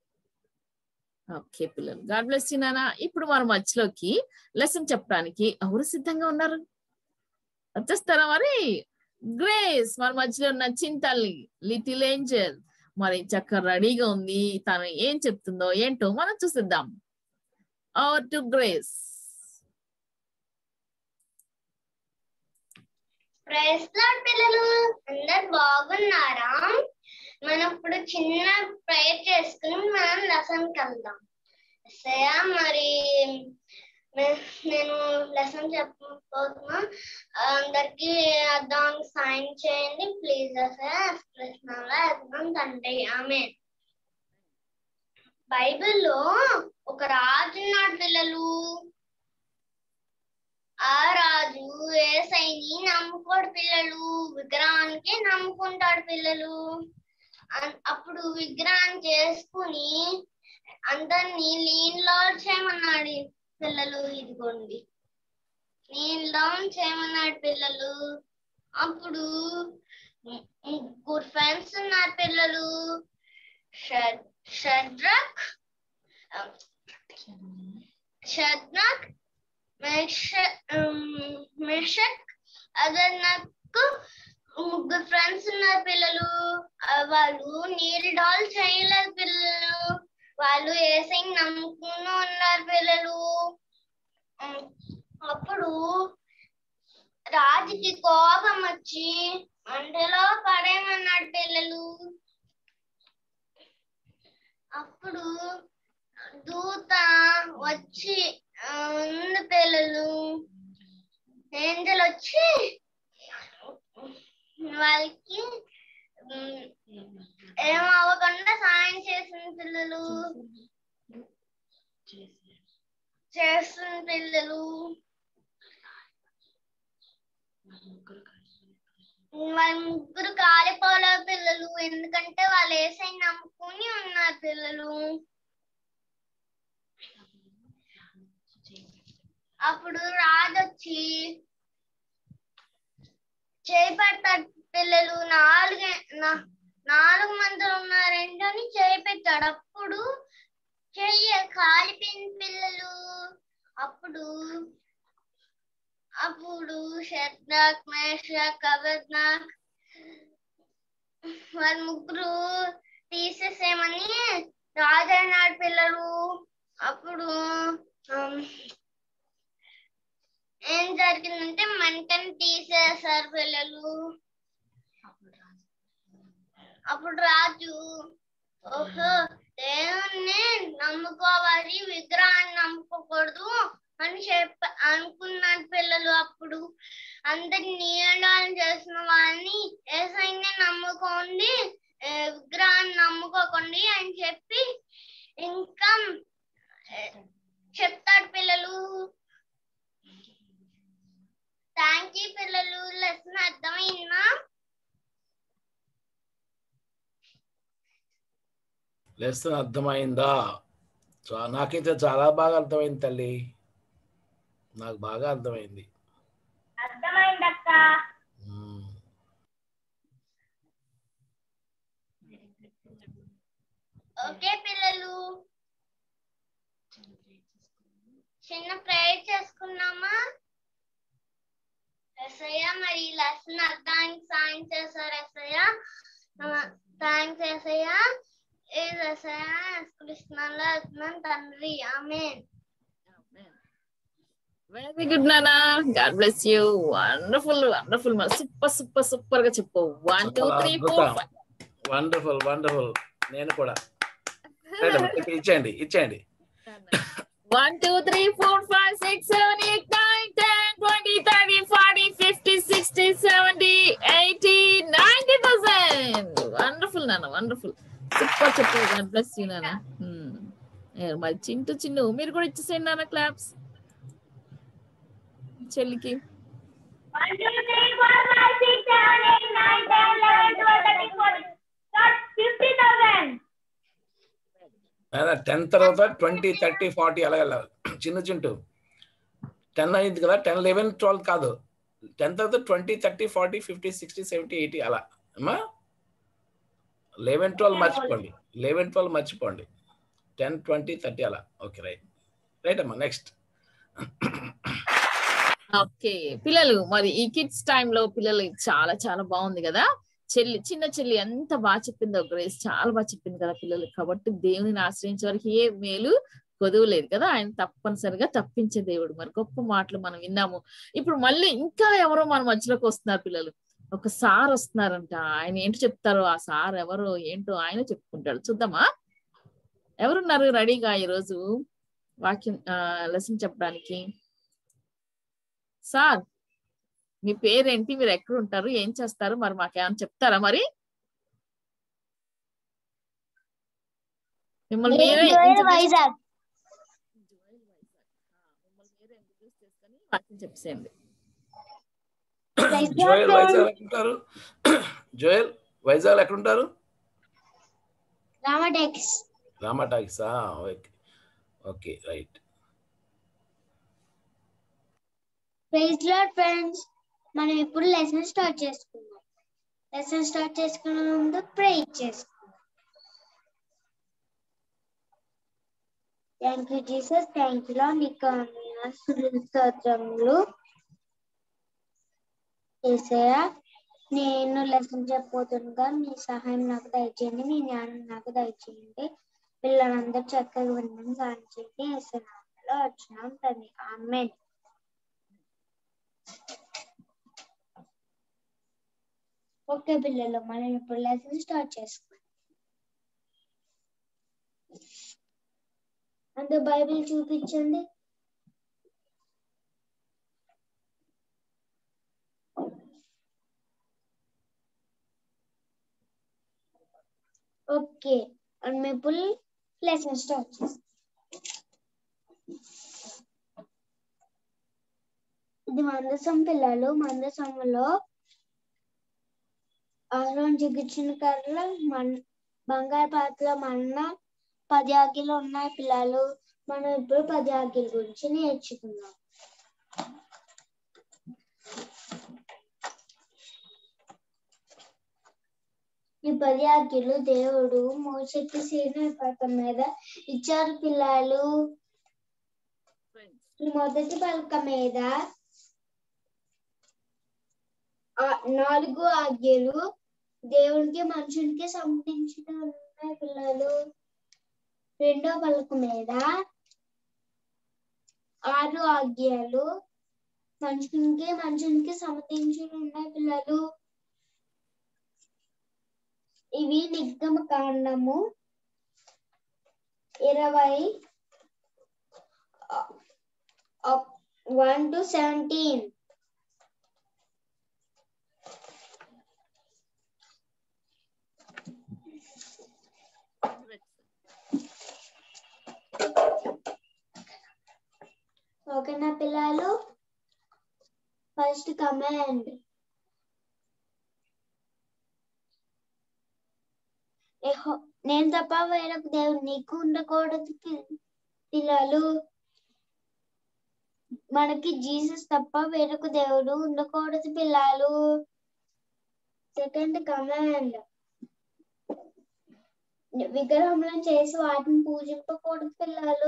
ఓకే పిల్లలు, గాడ్ బ్లెస్ యు నాన్న. ఇప్పుడు మన మధ్యలోకి లెసన్ చెప్పడానికి ఎవరు సిద్ధంగా ఉన్నారు? వచ్చేస్తారా మరి? గ్రేస్ మన మధ్యలో ఉన్న చింతల్లి, లిటిల్ ఏంజల్ మరి చక్కగా రెడీగా ఉంది. తను ఏం చెప్తుందో ఏంటో మనం చూసిద్దాం. Over to Grace. Praise lord పిల్లలు, అందరు బాగున్నారా? మనం ఇప్పుడు చిన్న ప్రేయర్ చేసుకుని మనం లెసన్కి వెళ్దాం. మరి నేను లెసన్ చెప్పబోతున్నా. అందరికి అర్థానికి సాయం చేయండి ప్లీజ్. తండ్రి ఆమేన్. బైబిల్లో ఒక రాజు ఉన్నాడు పిల్లలు. ఆ రాజు యేసయ్యని నమ్ముకోడు పిల్లలు, విగ్రహానికి నమ్ముకుంటాడు పిల్లలు. అప్పుడు విగ్రహాన్ని చేసుకుని అందరినీ నీళ్ళలో చేయమన్నాడు పిల్లలు. ఇదిగోండి నీళ్ళలో చేయమన్నాడు పిల్లలు. అప్పుడు 3 ఫ్రెండ్స్ ఉన్నారు పిల్లలు. షడ్రక్, మెషక్, అదనకు 3 ఫ్రెండ్స్ ఉన్నారు పిల్లలు. వాళ్ళు నీళ్ళు చేయలేదు పిల్లలు. వాళ్ళు యేసయ్యని నమ్ముకుని ఉన్నారు పిల్లలు. అప్పుడు రాజుకి కోపం వచ్చి మంటలో పడేయమన్నాడు పిల్లలు. అప్పుడు దూత వచ్చి ఉంది పిల్లలు. ఏంజల్ వచ్చి వాళ్ళకి ఏం అవ్వకుండా సాయం చేసిన పిల్లలు. వాళ్ళ ముగ్గురు కాలిపోలేదు పిల్లలు. ఎందుకంటే వాళ్ళు యేసయ్యని నమ్ముకుని ఉన్నారు పిల్లలు. అప్పుడు రాజు వచ్చి చేపెడతాడు పిల్లలు. 4 మంది ఉన్నారేంటో అని చేపెట్టాడు. అప్పుడు చెయ్య కాలిపోయిన పిల్లలు. అప్పుడు షడ్రక్, మేషక్, అబేద్నెగో వాళ్ళ ముగ్గురు తీసేసేమని రాజు అన్నాడు పిల్లలు. అప్పుడు ఏం జరిగిందంటే మంటని తీసేశారు పిల్లలు. అప్పుడు రాజు ఓహో దేవుణ్ణి నమ్ముకోవాలి, విగ్రహాన్ని నమ్ముకోకూడదు అని అనుకున్నాడు పిల్లలు. అప్పుడు అందరి నీళ్ళని చేసిన వాళ్ళని యేసయ్యని నమ్ముకోండి, విగ్రహాన్ని నమ్ముకోకండి అని చెప్పి ఇంకా చెప్తాడు పిల్లలు. థ్యాంక్ యూ పిల్లలు. లెసన్ అర్థమైందా? లెసన్ అర్థమైందా? నాకైతే చాలా బాగా అర్థమైంది తల్లి, నాకు బాగా అర్థమైంది. అర్థమైందక్క. ఓకే పిల్లలు, చిన్న ప్రేయర్ చేసుకున్నామా? ఎస్ఐయా మరి లెసన్ అర్థానికి సాయం చేశారు ఎస్ఐయా. థ్యాంక్స్ ఎస్ఐయా. తండ్రి ఆమేన్. వెరీ గుడ్ నానా, god bless you. Wonderful wonderful, super గా చెప్పు. 1 2 3 4 5. Wonderful wonderful. నేను కూడా ఇచ్చేయండి 1 2 3 4 5 6 7 8 9 10 20 30 40 50 60 70 80 90%. వండర్ఫుల్ నాన్న, వండర్ఫుల్, సూపర్ చెప్పు. గాడ్ బ్లెస్ యూ నాన్న. మరి చిన్ను మీరు కూడా ఇచ్చేసేయండి నాన్న క్లాప్స్ చెల్లికి. 1 2 3 4 5 10 తర్వాత 20, 30, 40 అలా వెళ్ళాలి. చిన్న చింటూ 10 అయింది కదా, 10, 11, 12 కాదు, 10 తర్వాత 20, 30, 40, 50, 60, 70, 80 అలా అమ్మా. 11, 12 మర్చిపోండి, 11, 12 మర్చిపోండి, 10, 20, 30 అలా. ఓకే, రైట్ అమ్మా. నెక్స్ట్. ఓకే పిల్లలు, మరి ఈ కిడ్స్ టైంలో పిల్లలు చాలా చాలా బాగుంది కదా. చిన్న చెల్లి ఎంత బాగా చెప్పిందో గ్రేస్, చాలా బాగా చెప్పింది కదా పిల్లలు. కాబట్టి దేవుని ఆశ్రయించే వారికి ఏ మేలు కొదువలేదు కదా, ఆయన తప్పనిసరిగా తప్పించే దేవుడు. మరి గొప్ప మాటలు మనం విన్నాము. ఇప్పుడు మళ్ళీ ఇంకా ఎవరో మన మధ్యలోకి వస్తున్నారు పిల్లలు. ఒక సార్ వస్తున్నారంట. ఆయన ఏంటో చెప్తారో, ఆ సార్ ఎవరో ఏంటో ఆయన చెప్పుకుంటాడు. చూద్దామా ఎవరున్నారు రెడీగా ఈరోజు వాక్యం లెసన్ చెప్పడానికి? సార్ మీ పేరేంటి, మీరు ఎక్కడ ఉంటారు, ఏం చేస్తారు, మరి మాకేమైనా చెప్తారా? మరి మిమ్మల్ని మీరే వాక్యం చెప్పేయండి. జోయల్ వైజాగ్ ఎక్కడుంటారు? జోయల్ వైజాగ్ ఎక్కడుంటారు? రామాటాక్స్. Okay, right. Praise lord friends, మనం ఇప్పుడు లెసన్ స్టార్ట్ చేసుకున్నాం. లెసన్ స్టార్ట్ చేసుకునే ముందు ప్రే చేసుకున్నాం. Thank you Jesus, thank you lord. నీకు స్తోత్రములు యేసయ్యా. నేను లెసన్ చెప్పబోతుండగా నీ సహాయం నాకు దయచేయండి, నీ జ్ఞానం నాకు దయచేయండి. పిల్లలందరూ చక్కగా వినడం సాయం చేయండి. యేసయ్య నామములో అర్చున్నాం తండ్రి, ఆమేన్. ఓకే పిల్లలు, మనం ఇప్పుడు లెసన్ స్టార్ట్ చేసుకుందాం. అందరూ బైబిల్ చూపించండి. ఓకే, మనం ఇప్పుడు లెసన్ స్టార్ట్ చేస్తాం. ఇది మందసం పిల్లలు. మందసంలో ఆరోన్ చిగిర్చిన కర్రల బంగారు పాత్రలో మన్న 10 ఆజ్ఞలు ఉన్నాయి పిల్లలు. మనం ఇప్పుడు 10 ఆజ్ఞల గురించి నేర్చుకుందాం. ఈ 10 ఆజ్ఞలు దేవుడు మోషేకి సీనాయి పర్వతం మీద ఇచ్చారు పిల్లలు. ఈ మొదటి పలక మీద 4 ఆజ్ఞలు దేవునికి మనుషునికి సంబంధించిన ఉన్నాయి పిల్లలు. రెండో పలక మీద 6 ఆజ్ఞలు మనుషునికి సంబంధించి ఉన్నాయి పిల్లలు. ఇవి నిర్గమకాండము 20:1-17. ఓకేనా పిల్లలు? ఫస్ట్ కమాండ్, నేను తప్ప వేరొక దేవుడు నీకు ఉండకూడదు పిల్లలు. మనకి జీసస్ తప్ప వేరొక దేవుడు ఉండకూడదు పిల్లలు. సెకండ్ కమాండ్, విగ్రహములను చేసి వాటిని పూజింపకూడదు పిల్లలు.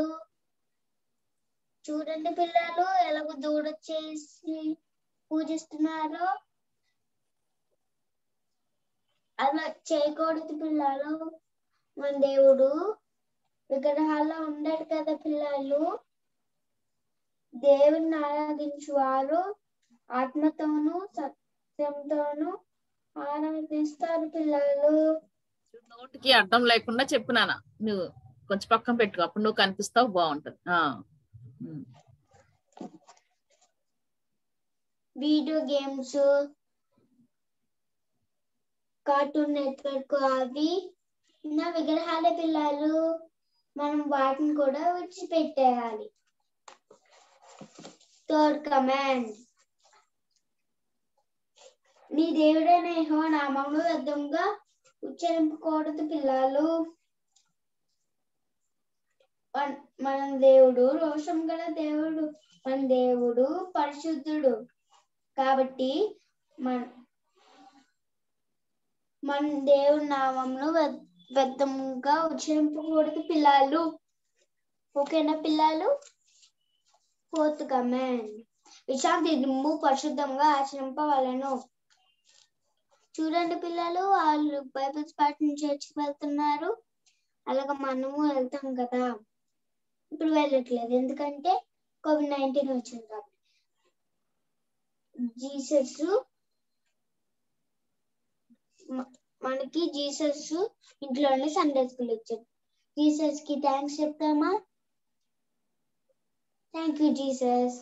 చూడండి పిల్లలు ఎలాగో దూడ చేసి పూజిస్తున్నారో అలా చేయకూడదు పిల్లలు. మన దేవుడు విగ్రహాల్లో ఉండడు కదా పిల్లలు. దేవుని ఆరాధించువారు ఆత్మతోనూ సత్యంతోనూ ఆరాధిస్తారు పిల్లలు. నోటికి అర్థం లేకుండా చెప్పినానా, నువ్వు కొంచెం పక్కన పెట్టుకో, అప్పుడు నువ్వు కనిపిస్తావు, బాగుంటది. వీడియో గేమ్స్, కార్టూన్ నెట్వర్క్ అవి నా విగ్రహాలే పిల్లలు. మనం వాటిని కూడా విడిచిపెట్టేయాలి. థర్డ్ కమాండ్, నీ దేవుడైన యెహోవా నామమును వ్యర్థంగా ఉచ్చరింపకూడదు పిల్లలు. మన దేవుడు రోషం గల దేవుడు, మన దేవుడు పరిశుద్ధుడు. కాబట్టి మన దేవుడి నామమును వ్యర్థంగా ఉచ్చరింపకూడదు పిల్లలు. ఓకేనా పిల్లలు? 4th కమాండ్, విశ్రాంతి దినము పరిశుద్ధంగా ఆచరింపవలెను. చూడండి పిల్లలు, వాళ్ళు బైబిల్స్ పాఠం చర్చికి వెళ్తున్నారు, అలాగే మనము వెళ్తాం కదా. ఇప్పుడు వెళ్ళట్లేదు ఎందుకంటే COVID-19 వచ్చింది కాబట్టి. మనకి జీసస్ ఇంట్లోనే సండే స్కూల్ ఇచ్చాడు. జీసస్ కి థ్యాంక్స్ చెప్తామా? Thank you Jesus.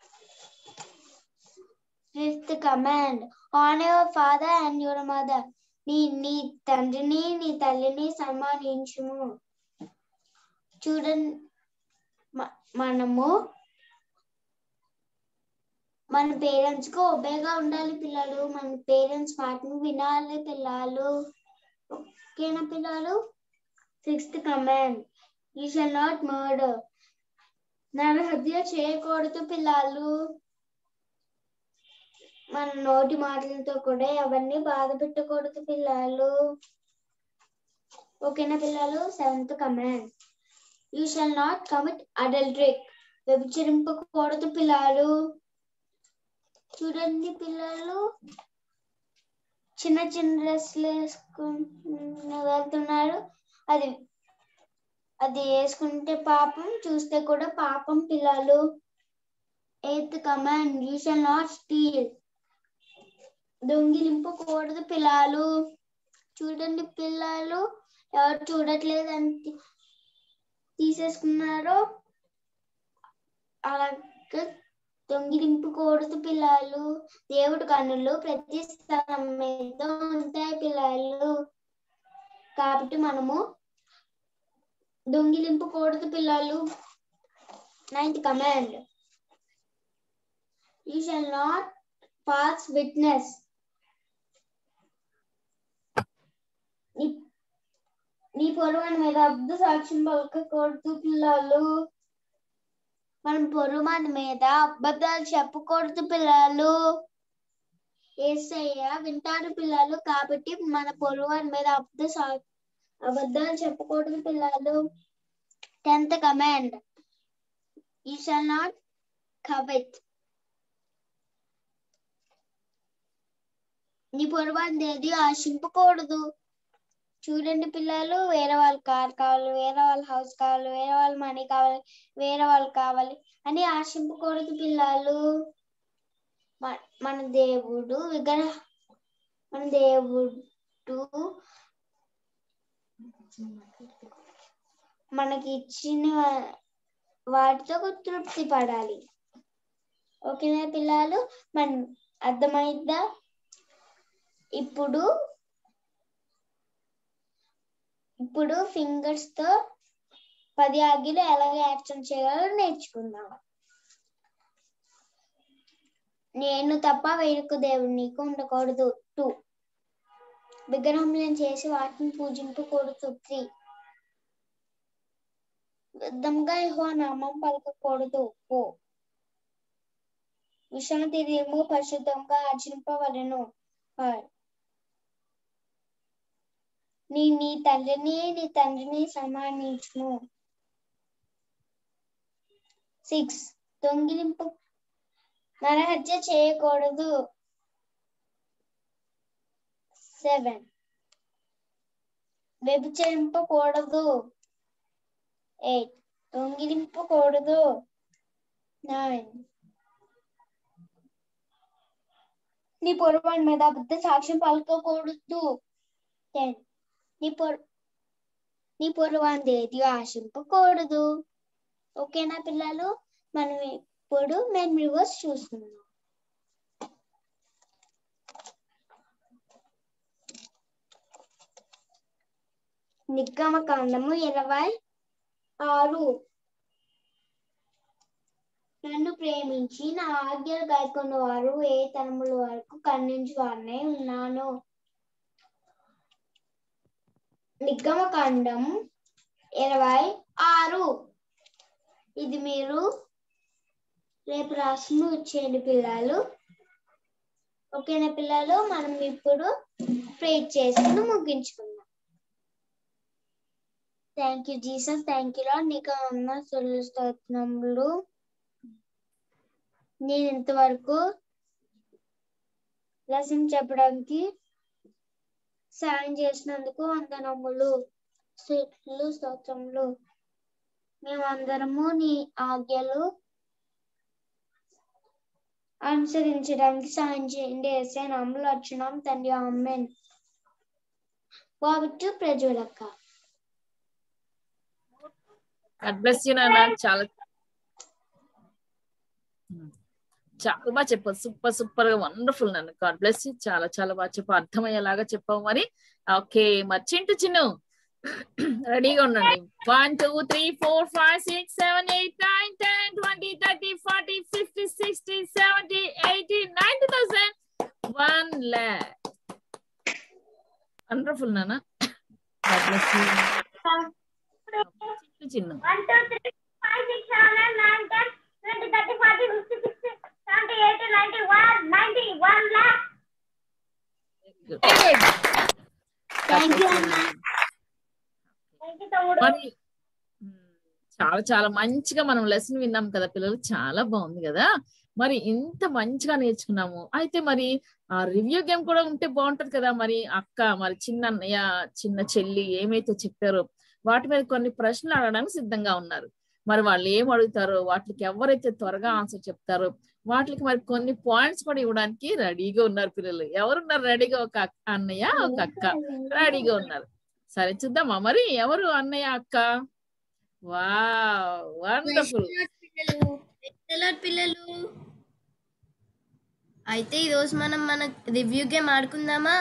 5th command, honor your father and your mother. నీ తండ్రిని నీ తల్లిని సన్మానించుము. చూడండి, మనము మన పేరెంట్స్ కు ఒబేగా ఉండాలి పిల్లలు. మన పేరెంట్స్ మాటను వినాలి పిల్లలు. ఓకేనా పిల్లలు? 6th command, you shall not murder. నరహత్య చేయకూడదు పిల్లలు. మన నోటి మాటలతో కూడా ఎవరిని బాధ పెట్టకూడదు పిల్లలు. ఓకేనా పిల్లలు? 7th command, you shall not commit adultery. వ్యభిచరింపకూడదు పిల్లలు. చూడండి పిల్లలు, చిన్న చిన్న డ్రెస్సులు వేసుకుని వెళ్తున్నారు. అది వేసుకుంటే పాపం, చూస్తే కూడా పాపం పిల్లలు. 8th command, you shall not steal. దొంగిలింపకూడదు పిల్లలు. చూడండి పిల్లలు, ఎవరు చూడట్లేదని తీసేసుకున్నారో అలాగే దొంగిలింపకూడదు పిల్లలు. దేవుడి కన్నులు ప్రతి స్థలం మీద ఉంటాయి పిల్లలు. కాబట్టి మనము దొంగిలింపకూడదు పిల్లలు. 9th command, you shall not false witness. నీ పొరుగువాని మీద అబద్ధ సాక్ష్యం పలకకూడదు పిల్లలు. మనం పొరుగువాని మీద అబద్ధాలు చెప్పకూడదు పిల్లలు. యేసయ్య వింటారు పిల్లలు. కాబట్టి మన పొరుగువాని మీద అబద్ధాలు చెప్పకూడదు పిల్లలు. 10th command, you shall not covet. నీ పొరుగువాని ఏది ఆశింపకూడదు. చూడండి పిల్లలు, వేరే వాళ్ళ కార్ కావాలి, వేరే వాళ్ళ హౌస్ కావాలి, వేరే వాళ్ళ మనీ కావాలి, వేరే వాళ్ళు కావాలి అని ఆశింపకూడదు పిల్లలు. మన దేవుడు మనకి ఇచ్చిన వాటితో తృప్తి పడాలి. ఓకేనా పిల్లలు? అర్థమైందా? ఇప్పుడు ఫింగర్స్ తో 10 ఆజ్ఞలు ఎలాగ యాక్షన్ చేయాలో నేర్చుకుందాం. నేను తప్ప వేరొక దేవుడు నీకు ఉండకూడదు. 2, విగ్రహములను చేసి వాటిని పూజింపకూడదు. 3, వ్యర్థంగా యెహోవా నామం పలకకూడదు. 4, విశ్రాంతి దినము పరిశుద్ధంగా ఆచరింపవలెను. 5, నీ తండ్రిని సన్మానించుము. 6, నరహత్య చేయకూడదు. 7, వ్యభిచరింపకూడదు. 8, దొంగిలింపకూడదు. 9, నీ పొరుగువాని మీద అబద్ధ సాక్ష్యం పలకకూడదు. 10, నీ పొరుగువాని ఏది ఆశింపకూడదు. ఓకేనా పిల్లలు? మనం ఇప్పుడు మెమరీ వర్స్ చూస్తున్నాం. నిర్గమకాండము 26. నన్ను ప్రేమించి నా ఆజ్ఞలు గాయకున్న వారు ఏ తరముల వరకు ఖండించి వారినే ఉన్నాను. నిర్గమకాండం 26. ఇది మీరు రేపు రాసి వచ్చేయండి పిల్లలు. ఓకేనా పిల్లలు? మనం ఇప్పుడు ప్రే చేసుకుని ముగించుకుందాం. Thank you Jesus, thank you lord. నీకు స్తోత్రములు. నేను ఇంతవరకు లెసన్ చెప్పడానికి సాయం చేసినందుకు వందనములు, స్తోత్రములు. మేమందరము నీ ఆజ్ఞలు అనుసరించడానికి సాయం చేయండి. యేసయ్య నామములో అర్చున్నాం తండ్రి, ఆమేన్. బాబు ప్రజలక్క. God bless you నాన్న. చాలా చాలా బాగా చెప్పావు. సూపర్ గా వండర్ఫుల్ నాన్న. God bless you. చాలా చాలా బాగా చెప్పావు, అర్థమయ్యేలాగా చెప్పావు. మరి ఓకే, మరి చింటూ రెడీగా ఉండండి. 1 2 3 4 5 6 7 8 9 10 20 30 40 50 60 70 80 90,000 1 lakh. వండర్ఫుల్ నాన్న. God bless you. Chinnu 1 2 3 5 6 7 8 9 10 20 30 40 50 60 70 80 91 91 lakh. Thank you. మరి చాలా చాలా మంచిగా మనం లెసన్ విన్నాం కదా పిల్లలు. చాలా బాగుంది కదా. మరి ఇంత మంచిగా నేర్చుకున్నాము. అయితే మరి ఆ రివ్యూ గేమ్ కూడా ఉంటే బాగుంటది కదా. మరి అక్క, మరి చిన్న అన్నయ్య, చిన్న చెల్లి ఏమైతే చెప్పారో వాటి మీద కొన్ని ప్రశ్నలు అడగడానికి సిద్ధంగా ఉన్నారు. మరి వాళ్ళు ఏం అడుగుతారో, వాటికి ఎవరైతే త్వరగా ఆన్సర్ చెప్తారో వాటికి మరి కొన్ని పాయింట్స్ కూడా ఇవ్వడానికి రెడీగా ఉన్నారు పిల్లలు. ఎవరున్నారు రెడీగా? ఒక అన్నయ్య, ఒక అక్క రెడీగా ఉన్నారు. సరే చూద్దామా మరి ఎవరు అన్నయ్య, అక్క? Wow, wonderful. పిల్లలు అయితే ఈరోజు మనం మన రివ్యూ గేమ్ ఆడుకుందామా?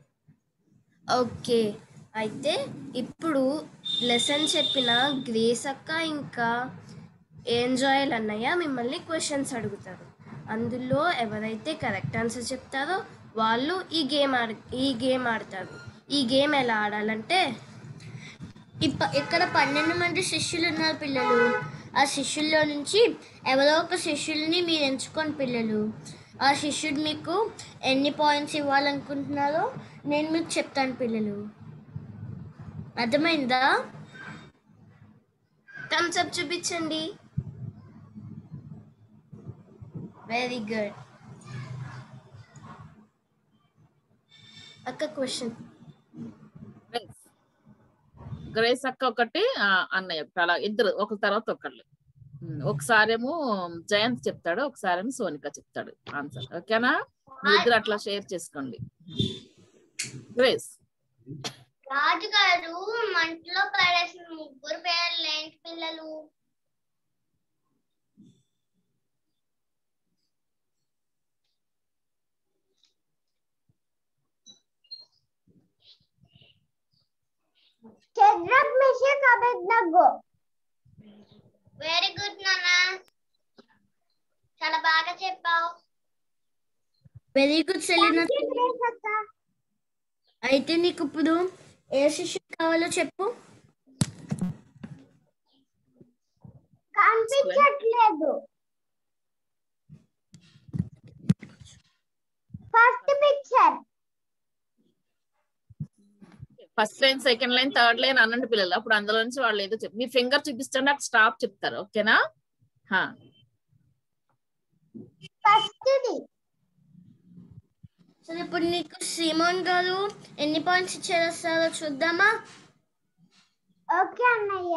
ఓకే, అయితే ఇప్పుడు లెసన్ చెప్పిన గ్రేస్ అక్క ఇంకా ఎంజాయల్ అన్నయ్య మిమ్మల్ని క్వశ్చన్స్ అడుగుతారు. అందులో ఎవరైతే కరెక్ట్ ఆన్సర్ చెప్తారో వాళ్ళు ఈ గేమ్ ఆడతారు. ఈ గేమ్ ఎలా ఆడాలంటే, ఇక్కడ 12 మంది శిష్యులు ఉన్నారు పిల్లలు. ఆ శిష్యుల్లో నుంచి ఎవరో ఒక శిష్యుల్ని మీరు ఎంచుకోండి పిల్లలు. ఆ శిష్యుడు మీకు ఎన్ని పాయింట్స్ ఇవ్వాలనుకుంటున్నారో నేను మీకు చెప్తాను పిల్లలు. అర్థమైందా? థమ్స్ అప్ చూపించండి. వెరీ గుడ్ అక్క. క్వశ్చన్ గ్రేస్ అక్క ఒకటి, అన్నయ్య ఒకటి, అలా ఇద్దరు ఒక తర్వాత ఒకళ్ళు. ఒకసారేమో జయంత్ చెప్తాడు, ఒకసారేమో సోనిక చెప్తాడు ఆన్సర్. ఓకేనా? మీరిద్దరు అట్లా షేర్ చేసుకోండి. గ్రేస్. రాజుగారు మంటలో పడేసిన 3 పేర్లు ఏంటి పిల్లలు? Shadrach, Meshach, Abednego. Very good నాన్న, చాలా బాగా చెప్పావు. Very good Selena. అయితే నీకు ఇప్పుడు ఏ శిష్యుడు కావాలో చెప్పు. కనిపించట్లేదు. First picture. First line, second line, third line అనండి పిల్లలు. అప్పుడు అందులో నుంచి వాళ్ళు ఏదో మీ ఫింగర్ చూపిస్తుంటే అక్కడ స్టాప్ చెప్తారు. ఓకేనా? సరే, ఇప్పుడు నీకు సిమోన్ గారు ఎన్ని పాయింట్స్ ఇచ్చేస్తారో చూద్దామా? ఓకే అన్నయ్య.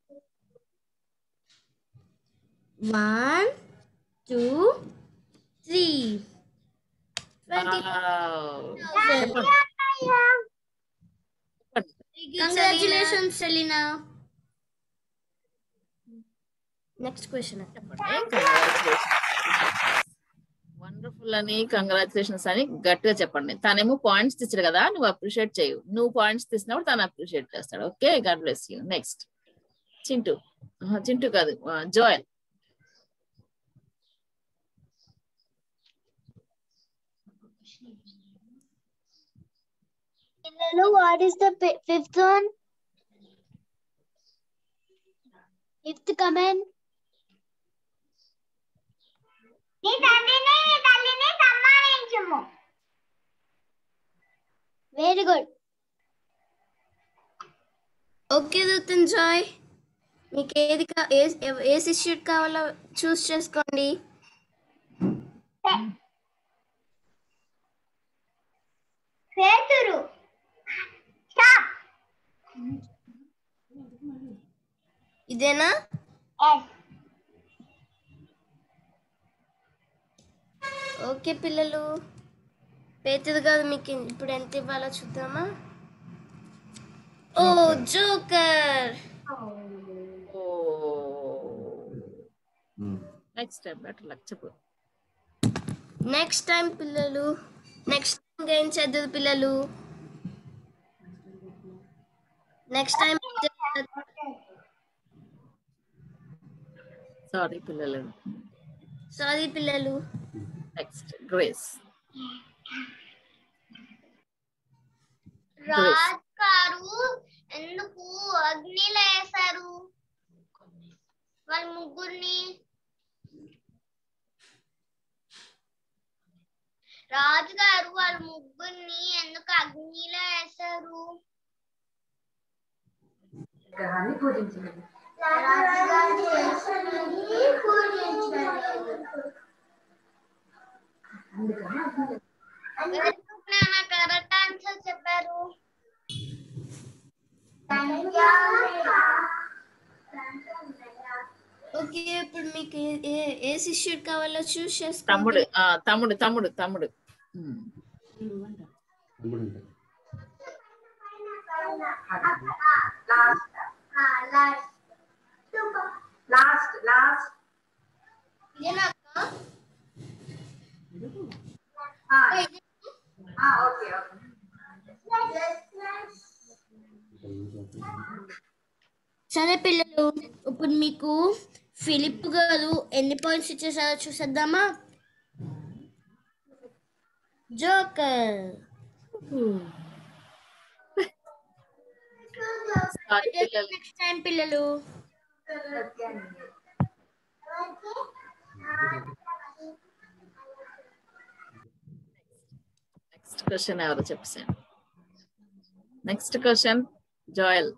1 2 3 Congratulations, Selena. Next question wonderful అని, కంగ్రాచులేషన్స్ అని గట్టిగా చెప్పండి. తనేమో పాయింట్స్ తెచ్చాడు కదా, నువ్వు అప్రిషియేట్ చేయవు. నువ్వు పాయింట్స్ తీసినప్పుడు తను అప్రిషియేట్ చేస్తాడు. Okay, god bless you. Next Chintu. Chintu కాదు, Joel. Hello, what is the fifth one? Fifth comment. Very good. Okay రుతన్ జాయ్, మీకు ఏ శిష్యుడు కావాలో చూస్ చేసుకోండి. పేతురు. ఇదేనా? ఓకే పిల్లలు, పేతురు గారు మీకు ఇప్పుడు ఎంత ఇవ్వాలో చూద్దామా? Oh joker. Next time better luck చెప్పు. నెక్స్ట్ టైం పిల్లలు, నెక్స్ట్ టైం ఏం చేద్దరు పిల్లలు? నెక్స్ట్ టైం సారీ పిల్లలు. సారీ పిల్లలు. Next Grace. రాజ్ గారు ఎందుకు అగ్నిలో వేశారు వాళ్ళ ముగ్గురిని? రాజు గారు వాళ్ళ ముగ్గురిని ఎందుకు అగ్నిలో వేశారు? కరెక్ట్ ఆన్సర్ చెప్పారు. ఓకే, ఇప్పుడు మీకు ఏ శిష్యుడు కావాలో చూస్ చేసుకోండి. తమ్ముడు తమ్ముడు తమ్ముడు తమ్ముడు. సరే పిల్లలు, ఇప్పుడు మీకు ఫిలిప్ గారు ఎన్ని పాయింట్స్ ఇచ్చేసారో చూసేద్దామా? జోకర్. నెక్స్ట్ టైం పిల్లలు. నెక్స్ట్ క్వశ్చన్ ఎవరు చెప్పేసాను. Next question Joel.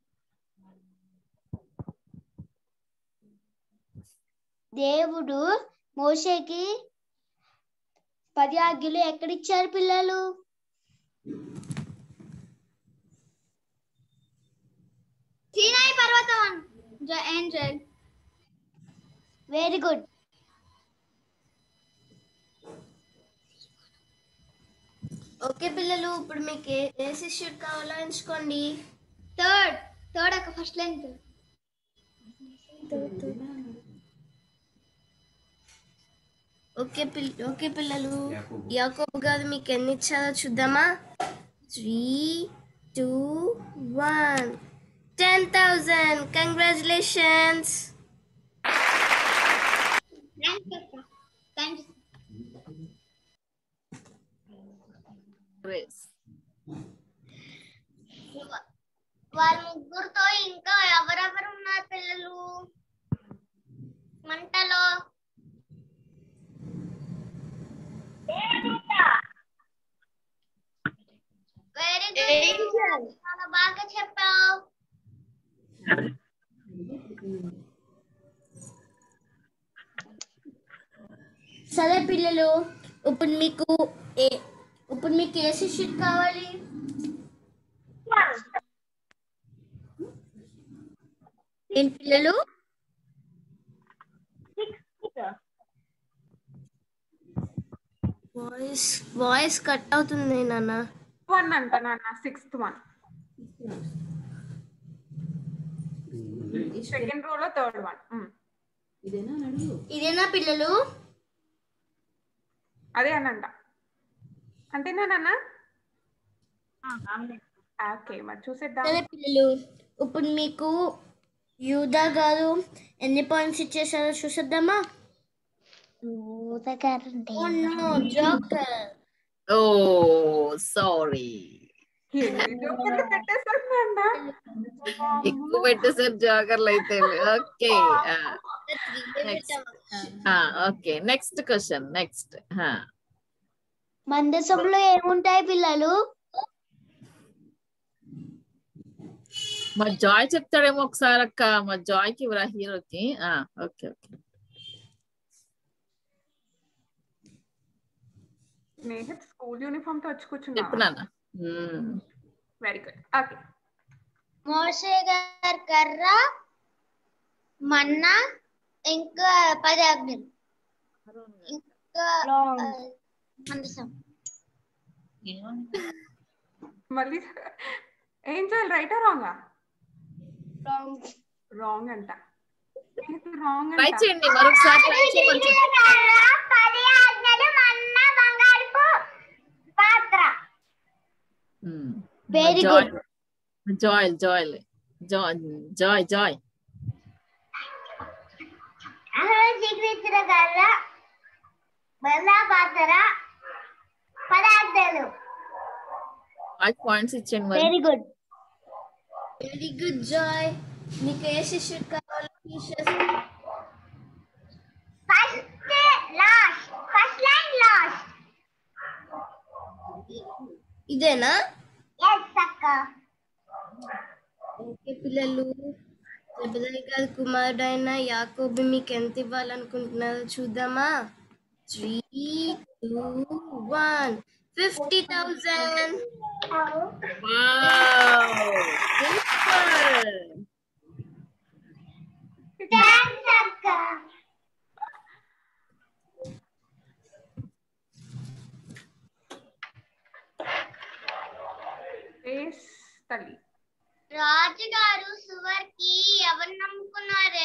దేవుడు మోషేకి 10 ఆజ్ఞలు ఎక్కడిచ్చారు పిల్లలు? సీనాయి పర్వతం. ఏంజల్. Very good. ఓకే పిల్లలు, ఇప్పుడు మీకు ఏ శిష్యుడు కావాలో ఎంచుకోండి. థర్డ్ అక్క ఫస్ట్ లెంత్. ఓకే పిల్లలు, యాకోబు గారు మీకు ఎన్ని ఇచ్చారో చూద్దామా? 3, 2, 1. 10,000. కంగ్రాచులేషన్స్. వాళ్ళ ముగ్గురుతో ఇంకా ఎవరెవరు ఉన్నారు పిల్లలు మంటలో? వెరీ గుడ్, చాలా బాగా చెప్పావు. సరే పిల్లలు, ఇప్పుడు మీకు ఏ శిష్యుడు కావాలి? ఏం పిల్లలు? వాయిస్ కట్ అవుతుంది నాన్న. 1 అంట నాన్న. 6th one. సెకండ్ రోలో 3rd one. ఇదేనా పిల్లలు? అదే అనంట. అంతేనా నాన్న? ఓకే, మరి చూసేద్దాం. సరే పిల్లలు, ఇప్పుడు మీకు యూదా గారు ఎన్ని పాయింట్స్ ఇచ్చేసారో చూసేద్దామా? జోకర్. ఓ సారీ, ఎక్కువ పెట్టేసారు జోకర్లు అయితే. Okay okay, next question. Next మందసంలో ఏముంటాయి పిల్లలు? మా జాయ్ చెప్తాడేమో ఒకసారి అక్క. మా జాయ్కి ఇవ్వరా హీరోకి. Okay okay. Snehith school uniform తో వచ్చి కూర్చున్నా. చెప్పు నాన్న. Very good. ఓకే. మోషే గారి కర్ర, మన్నా, ఇంకా 10 ఆజ్ఞలు, ఇంకా మందసం. మళ్ళీ ఏం చేయాలి? రైటా రాంగా? రాంగ్ అంట. రాంగ్ ట్రై చేయండి మరొకసారి. ట్రై చేయమని చెప్పు. 10 ఆజ్ఞలు, మన్నా, బంగారపు పాత్ర. Very good. Joy Joy Joy Joy Joy. స్వీకరించిన కర్ర, బల్ల పాత్ర, 10 ఆజ్ఞలు. 5 పాయింట్స్ ఇచ్చేయండి మరి. Very good. Very good Joy. నీకు ఏ శిష్యుడు కావాలి? First line last. ఇదేనా? yes అక్క. ఓకే పిల్లలు, జబదయి గారి కుమారుడైన యాకోబు మీకు ఎంత ఇవ్వాలనుకుంటున్నారో చూద్దామా? 3, 2, 1. 50,000. థాంక్స్ అక్క. తల్లి. రాజుగారు సువర్కి ఎవరు నమ్ముకున్నారు?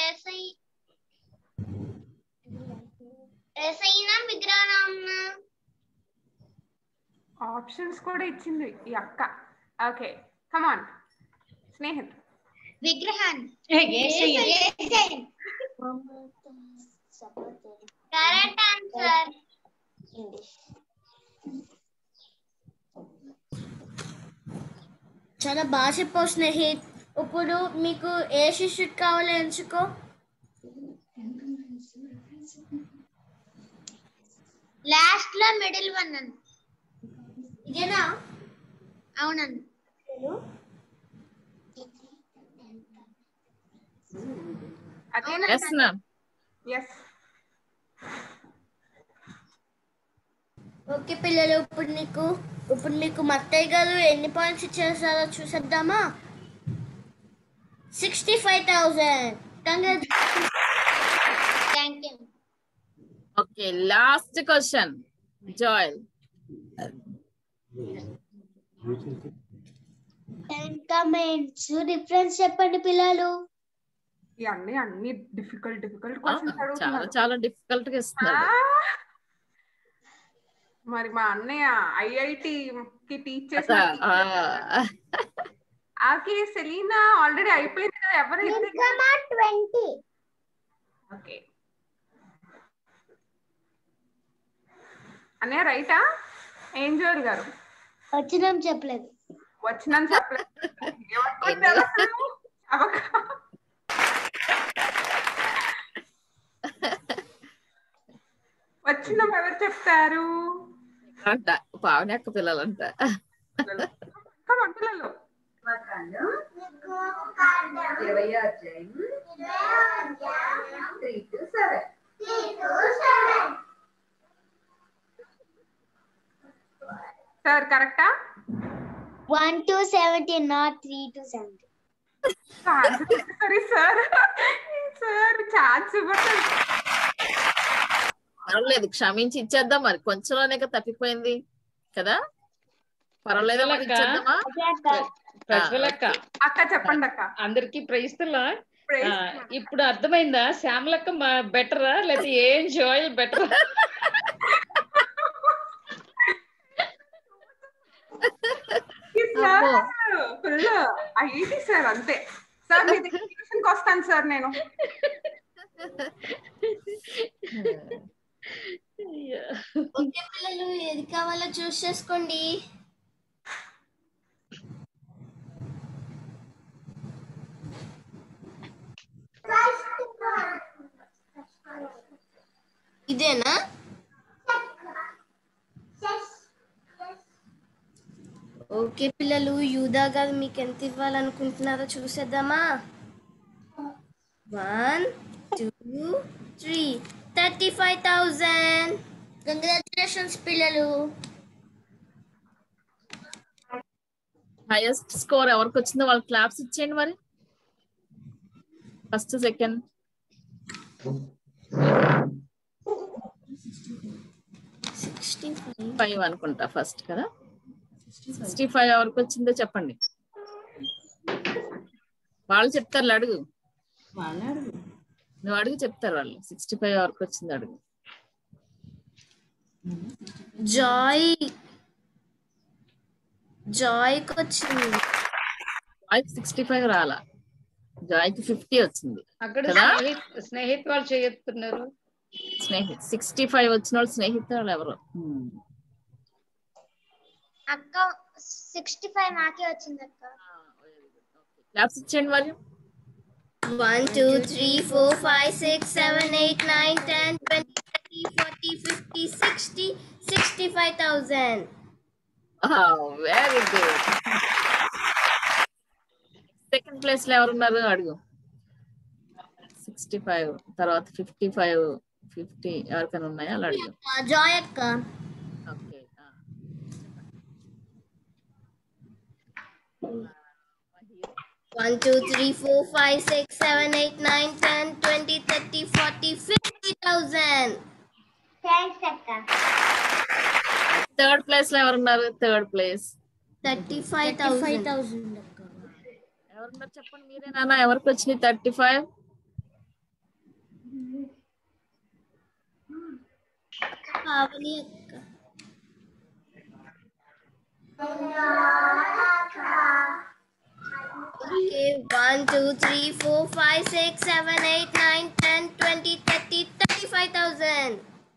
ఏసైనా విగ్రహం? ఆప్షన్స్ కూడా ఇచ్చింది ఈ అక్క. Okay come on Snehith. విగ్రహం. Correct answer. చాలా బాగా చెప్పావు స్నేహిత్. ఇప్పుడు మీకు ఏ శిష్యుడు కావాలో ఎంచుకో. లాస్ట్ లో మిడిల్ వన్ అన్న. ఇదేనా? అవునండి. ఓకే పిల్లలు, ఇప్పుడు మీకు మత్తయ్య గారు ఎన్ని పాయింట్స్ ఇచ్చేసారో చూసేద్దామా? 65,000. Thank you. Okay, last question Joy. 10 comments difference చెప్పండి పిల్లలు. అన్ని డిఫికల్ట్ క్వశ్చన్స్ అడుగుతున్నారు. చాలా డిఫికల్ట్ గా ఇస్తున్నారు. మరి మా అన్నయ్య ఐఐటి కి టీచ్ చేసిన సెలీనా ఆల్రెడీ అయిపోయింది కదా. ఎవరైతే 20. ఓకే అన్నయ్య రైటా? ఏంజల్ గారు వచ్చినాం చెప్పలేదు. వచ్చినాం ఎవరు చెప్తారు? పావని అక్క పిల్లలంట. పిల్లలు 20వ అధ్యాయం 3 to 7. సార్ కరెక్టా? 1 to 17, not 3 to 17. Sorry sir. Chance పర్వాలేదు, క్షమించి ఇచ్చేద్దాం. మరి కొంచెంలోనే తప్పిపోయింది కదా. పర్వాలేదు అక్క. చెప్పండి అక్క. అందరికి ప్రైస్తులా. ఇప్పుడు అర్థమైందా శ్యామలక్క బెటరా లేకపోతే ఏం జోయల్ బెటరా? ఐఐటి సార్ అంతే సార్. మీ ట్యూషన్కి వస్తాను సార్ నేను. ఓకే పిల్లలు, ఏది కావాలో చూస్ చేసుకోండి. ఇదేనా? ఓకే పిల్లలు, యూదా గారు మీకు ఎంత ఇవ్వాలనుకుంటున్నారో చూసేద్దామా? 1 2 3 35,000. కంగ్రాచులేషన్స్ పిల్లలు. హైయెస్ట్ స్కోర్ ఎవరికి వచ్చిందో వాళ్ళు క్లాప్స్ ఇచ్చేయండి మరి. ఫస్ట్ సెకండ్ 65 అనుకుంటా ఫస్ట్ కదా. 65 ఎవరికి వచ్చిందో చెప్పండి. వాళ్ళు చెప్తారు, అడుగు. నువ్వు అడుగు, చెప్తారు వాళ్ళు. 65 ఎవరికి వచ్చింది అడుగు. జాయ్కి వచ్చింది. జాయ్కి 65 రాలా, జాయ్కి 50 వచ్చింది అక్కడ కదా. స్నేహిత్ వాళ్ళు చేస్తున్నారు. స్నేహిత్ 65 వచ్చిన వాళ్ళు స్నేహిత్ వాళ్ళు ఎవరు? అక్క 65 నాకే వచ్చింది అక్క. క్లాప్స్ ఇచ్చేయండి మరి. 1 2 3 4 5 6 7 8 9 10 20 30 40 50 60 65,000. Very good. సెకండ్ ప్లేస్ లో ఎవరున్నారు అడుగు. 65 తర్వాత 55 50 ఎవరికైనా ఉన్నాయా అలా అడుగు. జాయ్ అక్క. ఓకే, 1 2 3 4 5 6 7 8 9 10 20 30 40 50,000. థ్యాంక్స్ అక్క. థర్డ్ ప్లేస్ లో ఎవరున్నారు? Third place 35,000. ఎవరున్నారు చెప్పండి మీరే నాన్న. ఎవరికి వచ్చినాయి 35? పావని అక్క. ఓకే 1 2 3 4 5 6 7 8 9 10 20 30 35,000.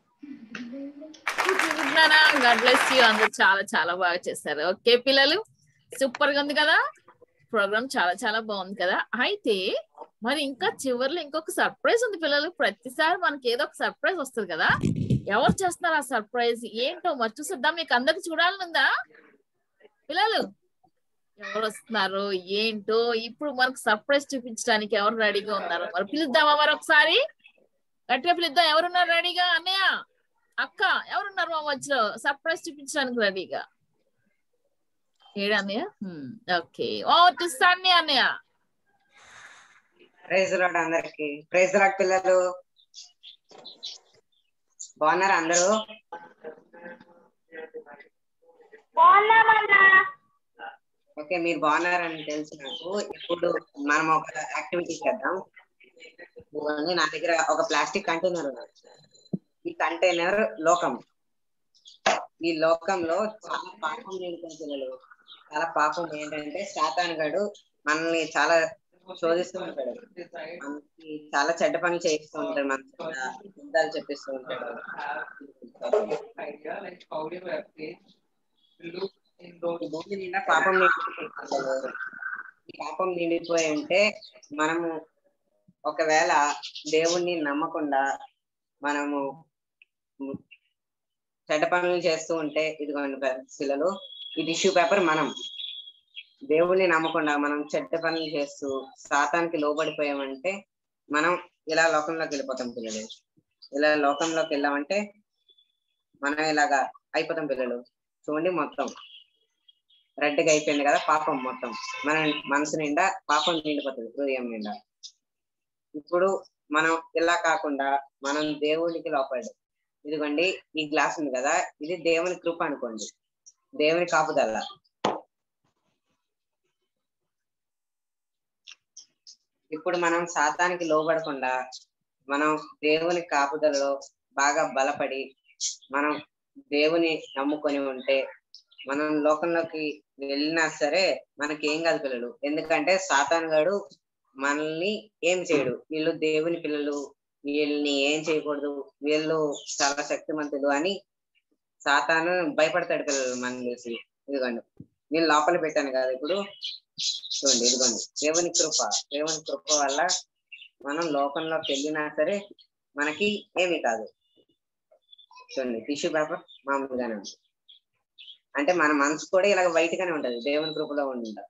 God bless you. అందరూ చాలా చాలా బాగా చేశారు. ఓకే పిల్లలు, సూపర్ గా ఉంది కదా ప్రోగ్రామ్. చాలా చాలా బాగుంది కదా. అయితే మరి ఇంకా చివరిలో ఇంకొక సర్ప్రైజ్ ఉంది పిల్లలు. ప్రతిసారి మనకి ఏదో ఒక సర్ప్రైజ్ వస్తుంది కదా. ఎవరు చేస్తున్నారు ఆ సర్ప్రైజ్ ఏంటో మరి చూసేద్దాం. మీకు అందరికి చూడాలని ఉందా పిల్లలు? ఎవరు వస్తున్నారు ఏంటో ఇప్పుడు మనకు సర్ప్రైజ్ చూపించడానికి ఎవరు రెడీగా ఉన్నారు మరి పిలుద్దామా? మరి ఒకసారి గట్టిగా పిలుద్దాం. ఎవరున్నారు రెడీగా? అన్నయ్య, అక్క ఎవరున్నారు మా మధ్యలో సర్ప్రైజ్ చూపించడానికి రెడీగా? ఏడు అన్నయ్య. ఓకే, ఓ సన్నీ అన్నయ్య. ప్రైజ్ లార్డ్ అందరికి. ప్రైజ్ లార్డ్ పిల్లలు, బాగున్నారా అందరూ? ఓకే, మీరు బాగున్నారని తెలుసు నాకు. ఇప్పుడు మనం ఒక యాక్టివిటీ చేద్దాం. నా దగ్గర ఒక ప్లాస్టిక్ కంటైనర్ ఉంది. ఈ కంటైనర్ లోకం. ఈ లోకంలో చాలా పాపం ఏంటంటే పిల్లలు, చాలా పాపం ఏంటంటే సాతాను గాడు మనల్ని చాలా శోధిస్తూ ఉంటాడు. మనకి చాలా చెడ్డ పనులు చేయిస్తూ ఉంటాడు. మన యుద్ధాలు చెప్పిస్తూ ఉంటాడు. ఈ భూమి నిండా పాపం పాపం నిండిపోయి ఉంటే మనము ఒకవేళ దేవుణ్ణి నమ్మకుండా మనము చెడ్డ పనులు చేస్తూ ఉంటే, ఇదిగోండి పిల్లలు, ఈ టిష్యూ పేపర్. మనం దేవుణ్ణి నమ్మకుండా మనం చెడ్డ పనులు చేస్తూ సాతానికి లోబడిపోయామంటే మనం ఇలా లోకంలోకి వెళ్ళిపోతాం పిల్లలు. ఇలా లోకంలోకి వెళ్ళామంటే మనం ఇలాగా అయిపోతాం పిల్లలు. చూడండి, మొత్తం రెడ్గా అయిపోయింది కదా పాపం. మొత్తం మన మనసు నిండా పాపం నిండిపోతుంది, హృదయం నిండా. ఇప్పుడు మనం ఇలా కాకుండా మనం దేవునికి లోపడి, ఇదిగోండి ఈ గ్లాస్ ఉంది కదా, ఇది దేవుని కృప అనుకోండి, దేవుని కాపుదల. ఇప్పుడు మనం సాతానికి లోబడకుండా మనం దేవుని కాపుదలలో బాగా బలపడి మనం దేవుని నమ్ముకొని ఉంటే మనం లోకంలోకి వెళ్ళినా సరే మనకి ఏం కాదు పిల్లలు. ఎందుకంటే సాతాను గాడు మనల్ని ఏం చేయడు. వీళ్ళు దేవుని పిల్లలు, వీళ్ళని ఏం చేయకూడదు, వీళ్ళు చాలా శక్తిమంతులు అని సాతాను భయపడతాడు పిల్లలు మనం చూసి. ఇదిగోండి నేను లోపల పెట్టాను కదా ఇప్పుడు చూడండి, ఇదిగోండి దేవుని కృప వల్ల మనం లోకంలోకి వెళ్ళినా సరే మనకి ఏమీ కాదు. చూడండి టిష్యూ పేపర్ మామూలుగానే ఉంటుంది, అంటే మన మనసు కూడా ఇలాగ వైట్ గానే ఉంటది దేవుని కృపలో ఉండాలి.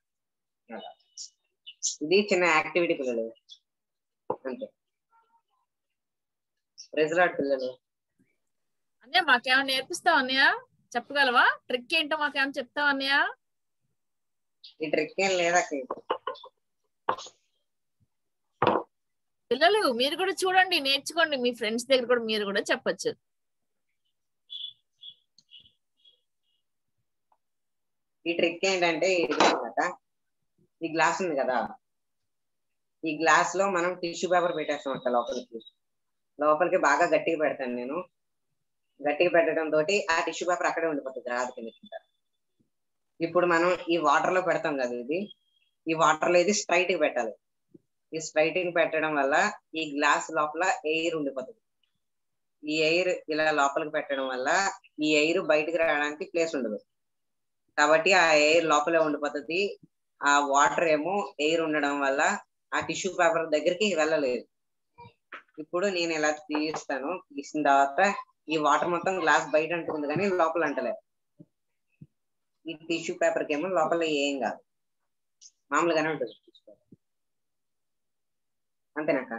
ఇది చిన్న యాక్టివిటీ పిల్లలు, అంతే. ప్రైజ్ లార్డ్ పిల్లలు. అన్నయ్య మాకేమైనా నేర్పిస్తావు అన్నయ్య? చెప్పగలవా? ట్రిక్ ఏంటో మాకేమైనా చెప్తావు అన్నయ్య? ఈ ట్రిక్ ఏం లేదా పిల్లలు మీరు కూడా చూడండి, నేర్చుకోండి, మీ ఫ్రెండ్స్ దగ్గర కూడా మీరు కూడా చెప్పచ్చు. ఈ ట్రిక్ ఏంటంటే ఈ గ్లాస్ ఉంది కదా, ఈ గ్లాస్ లో మనం టిష్యూ పేపర్ పెట్టేస్తాం అక్క లోపలికి బాగా గట్టిగా పెడతాను నేను. గట్టిగా పెట్టడం తోటి ఆ టిష్యూ పేపర్ అక్కడే ఉండిపోతుంది, రాదు కింద. ఇప్పుడు మనం ఈ వాటర్ లో పెడతాం కదా, ఈ వాటర్ లో ఇది స్ట్రైట్ గా పెట్టాలి. ఈ స్ట్రైట్ గా పెట్టడం వల్ల ఈ గ్లాస్ లోపల ఎయిర్ ఉండిపోతుంది. ఈ ఎయిర్ ఇలా లోపలికి పెట్టడం వల్ల ఈ ఎయిర్ బయటకు రావడానికి ప్లేస్ ఉండదు, కాబట్టి ఆ ఎయిర్ లోపలే ఉండిపోతుంది. ఆ వాటర్ ఏమో ఎయిర్ ఉండడం వల్ల ఆ టిష్యూ పేపర్ దగ్గరికి వెళ్ళలేదు. ఇప్పుడు నేను ఇలా తీసిన తర్వాత ఈ వాటర్ మొత్తం గ్లాస్ బయట అంటుంది కానీ లోపల అంటలేదు. ఈ టిష్యూ పేపర్ కి ఏమో లోపల ఏం కాదు, మామూలుగానే ఉంటుంది టిష్యూ పేపర్. అంతేనాక?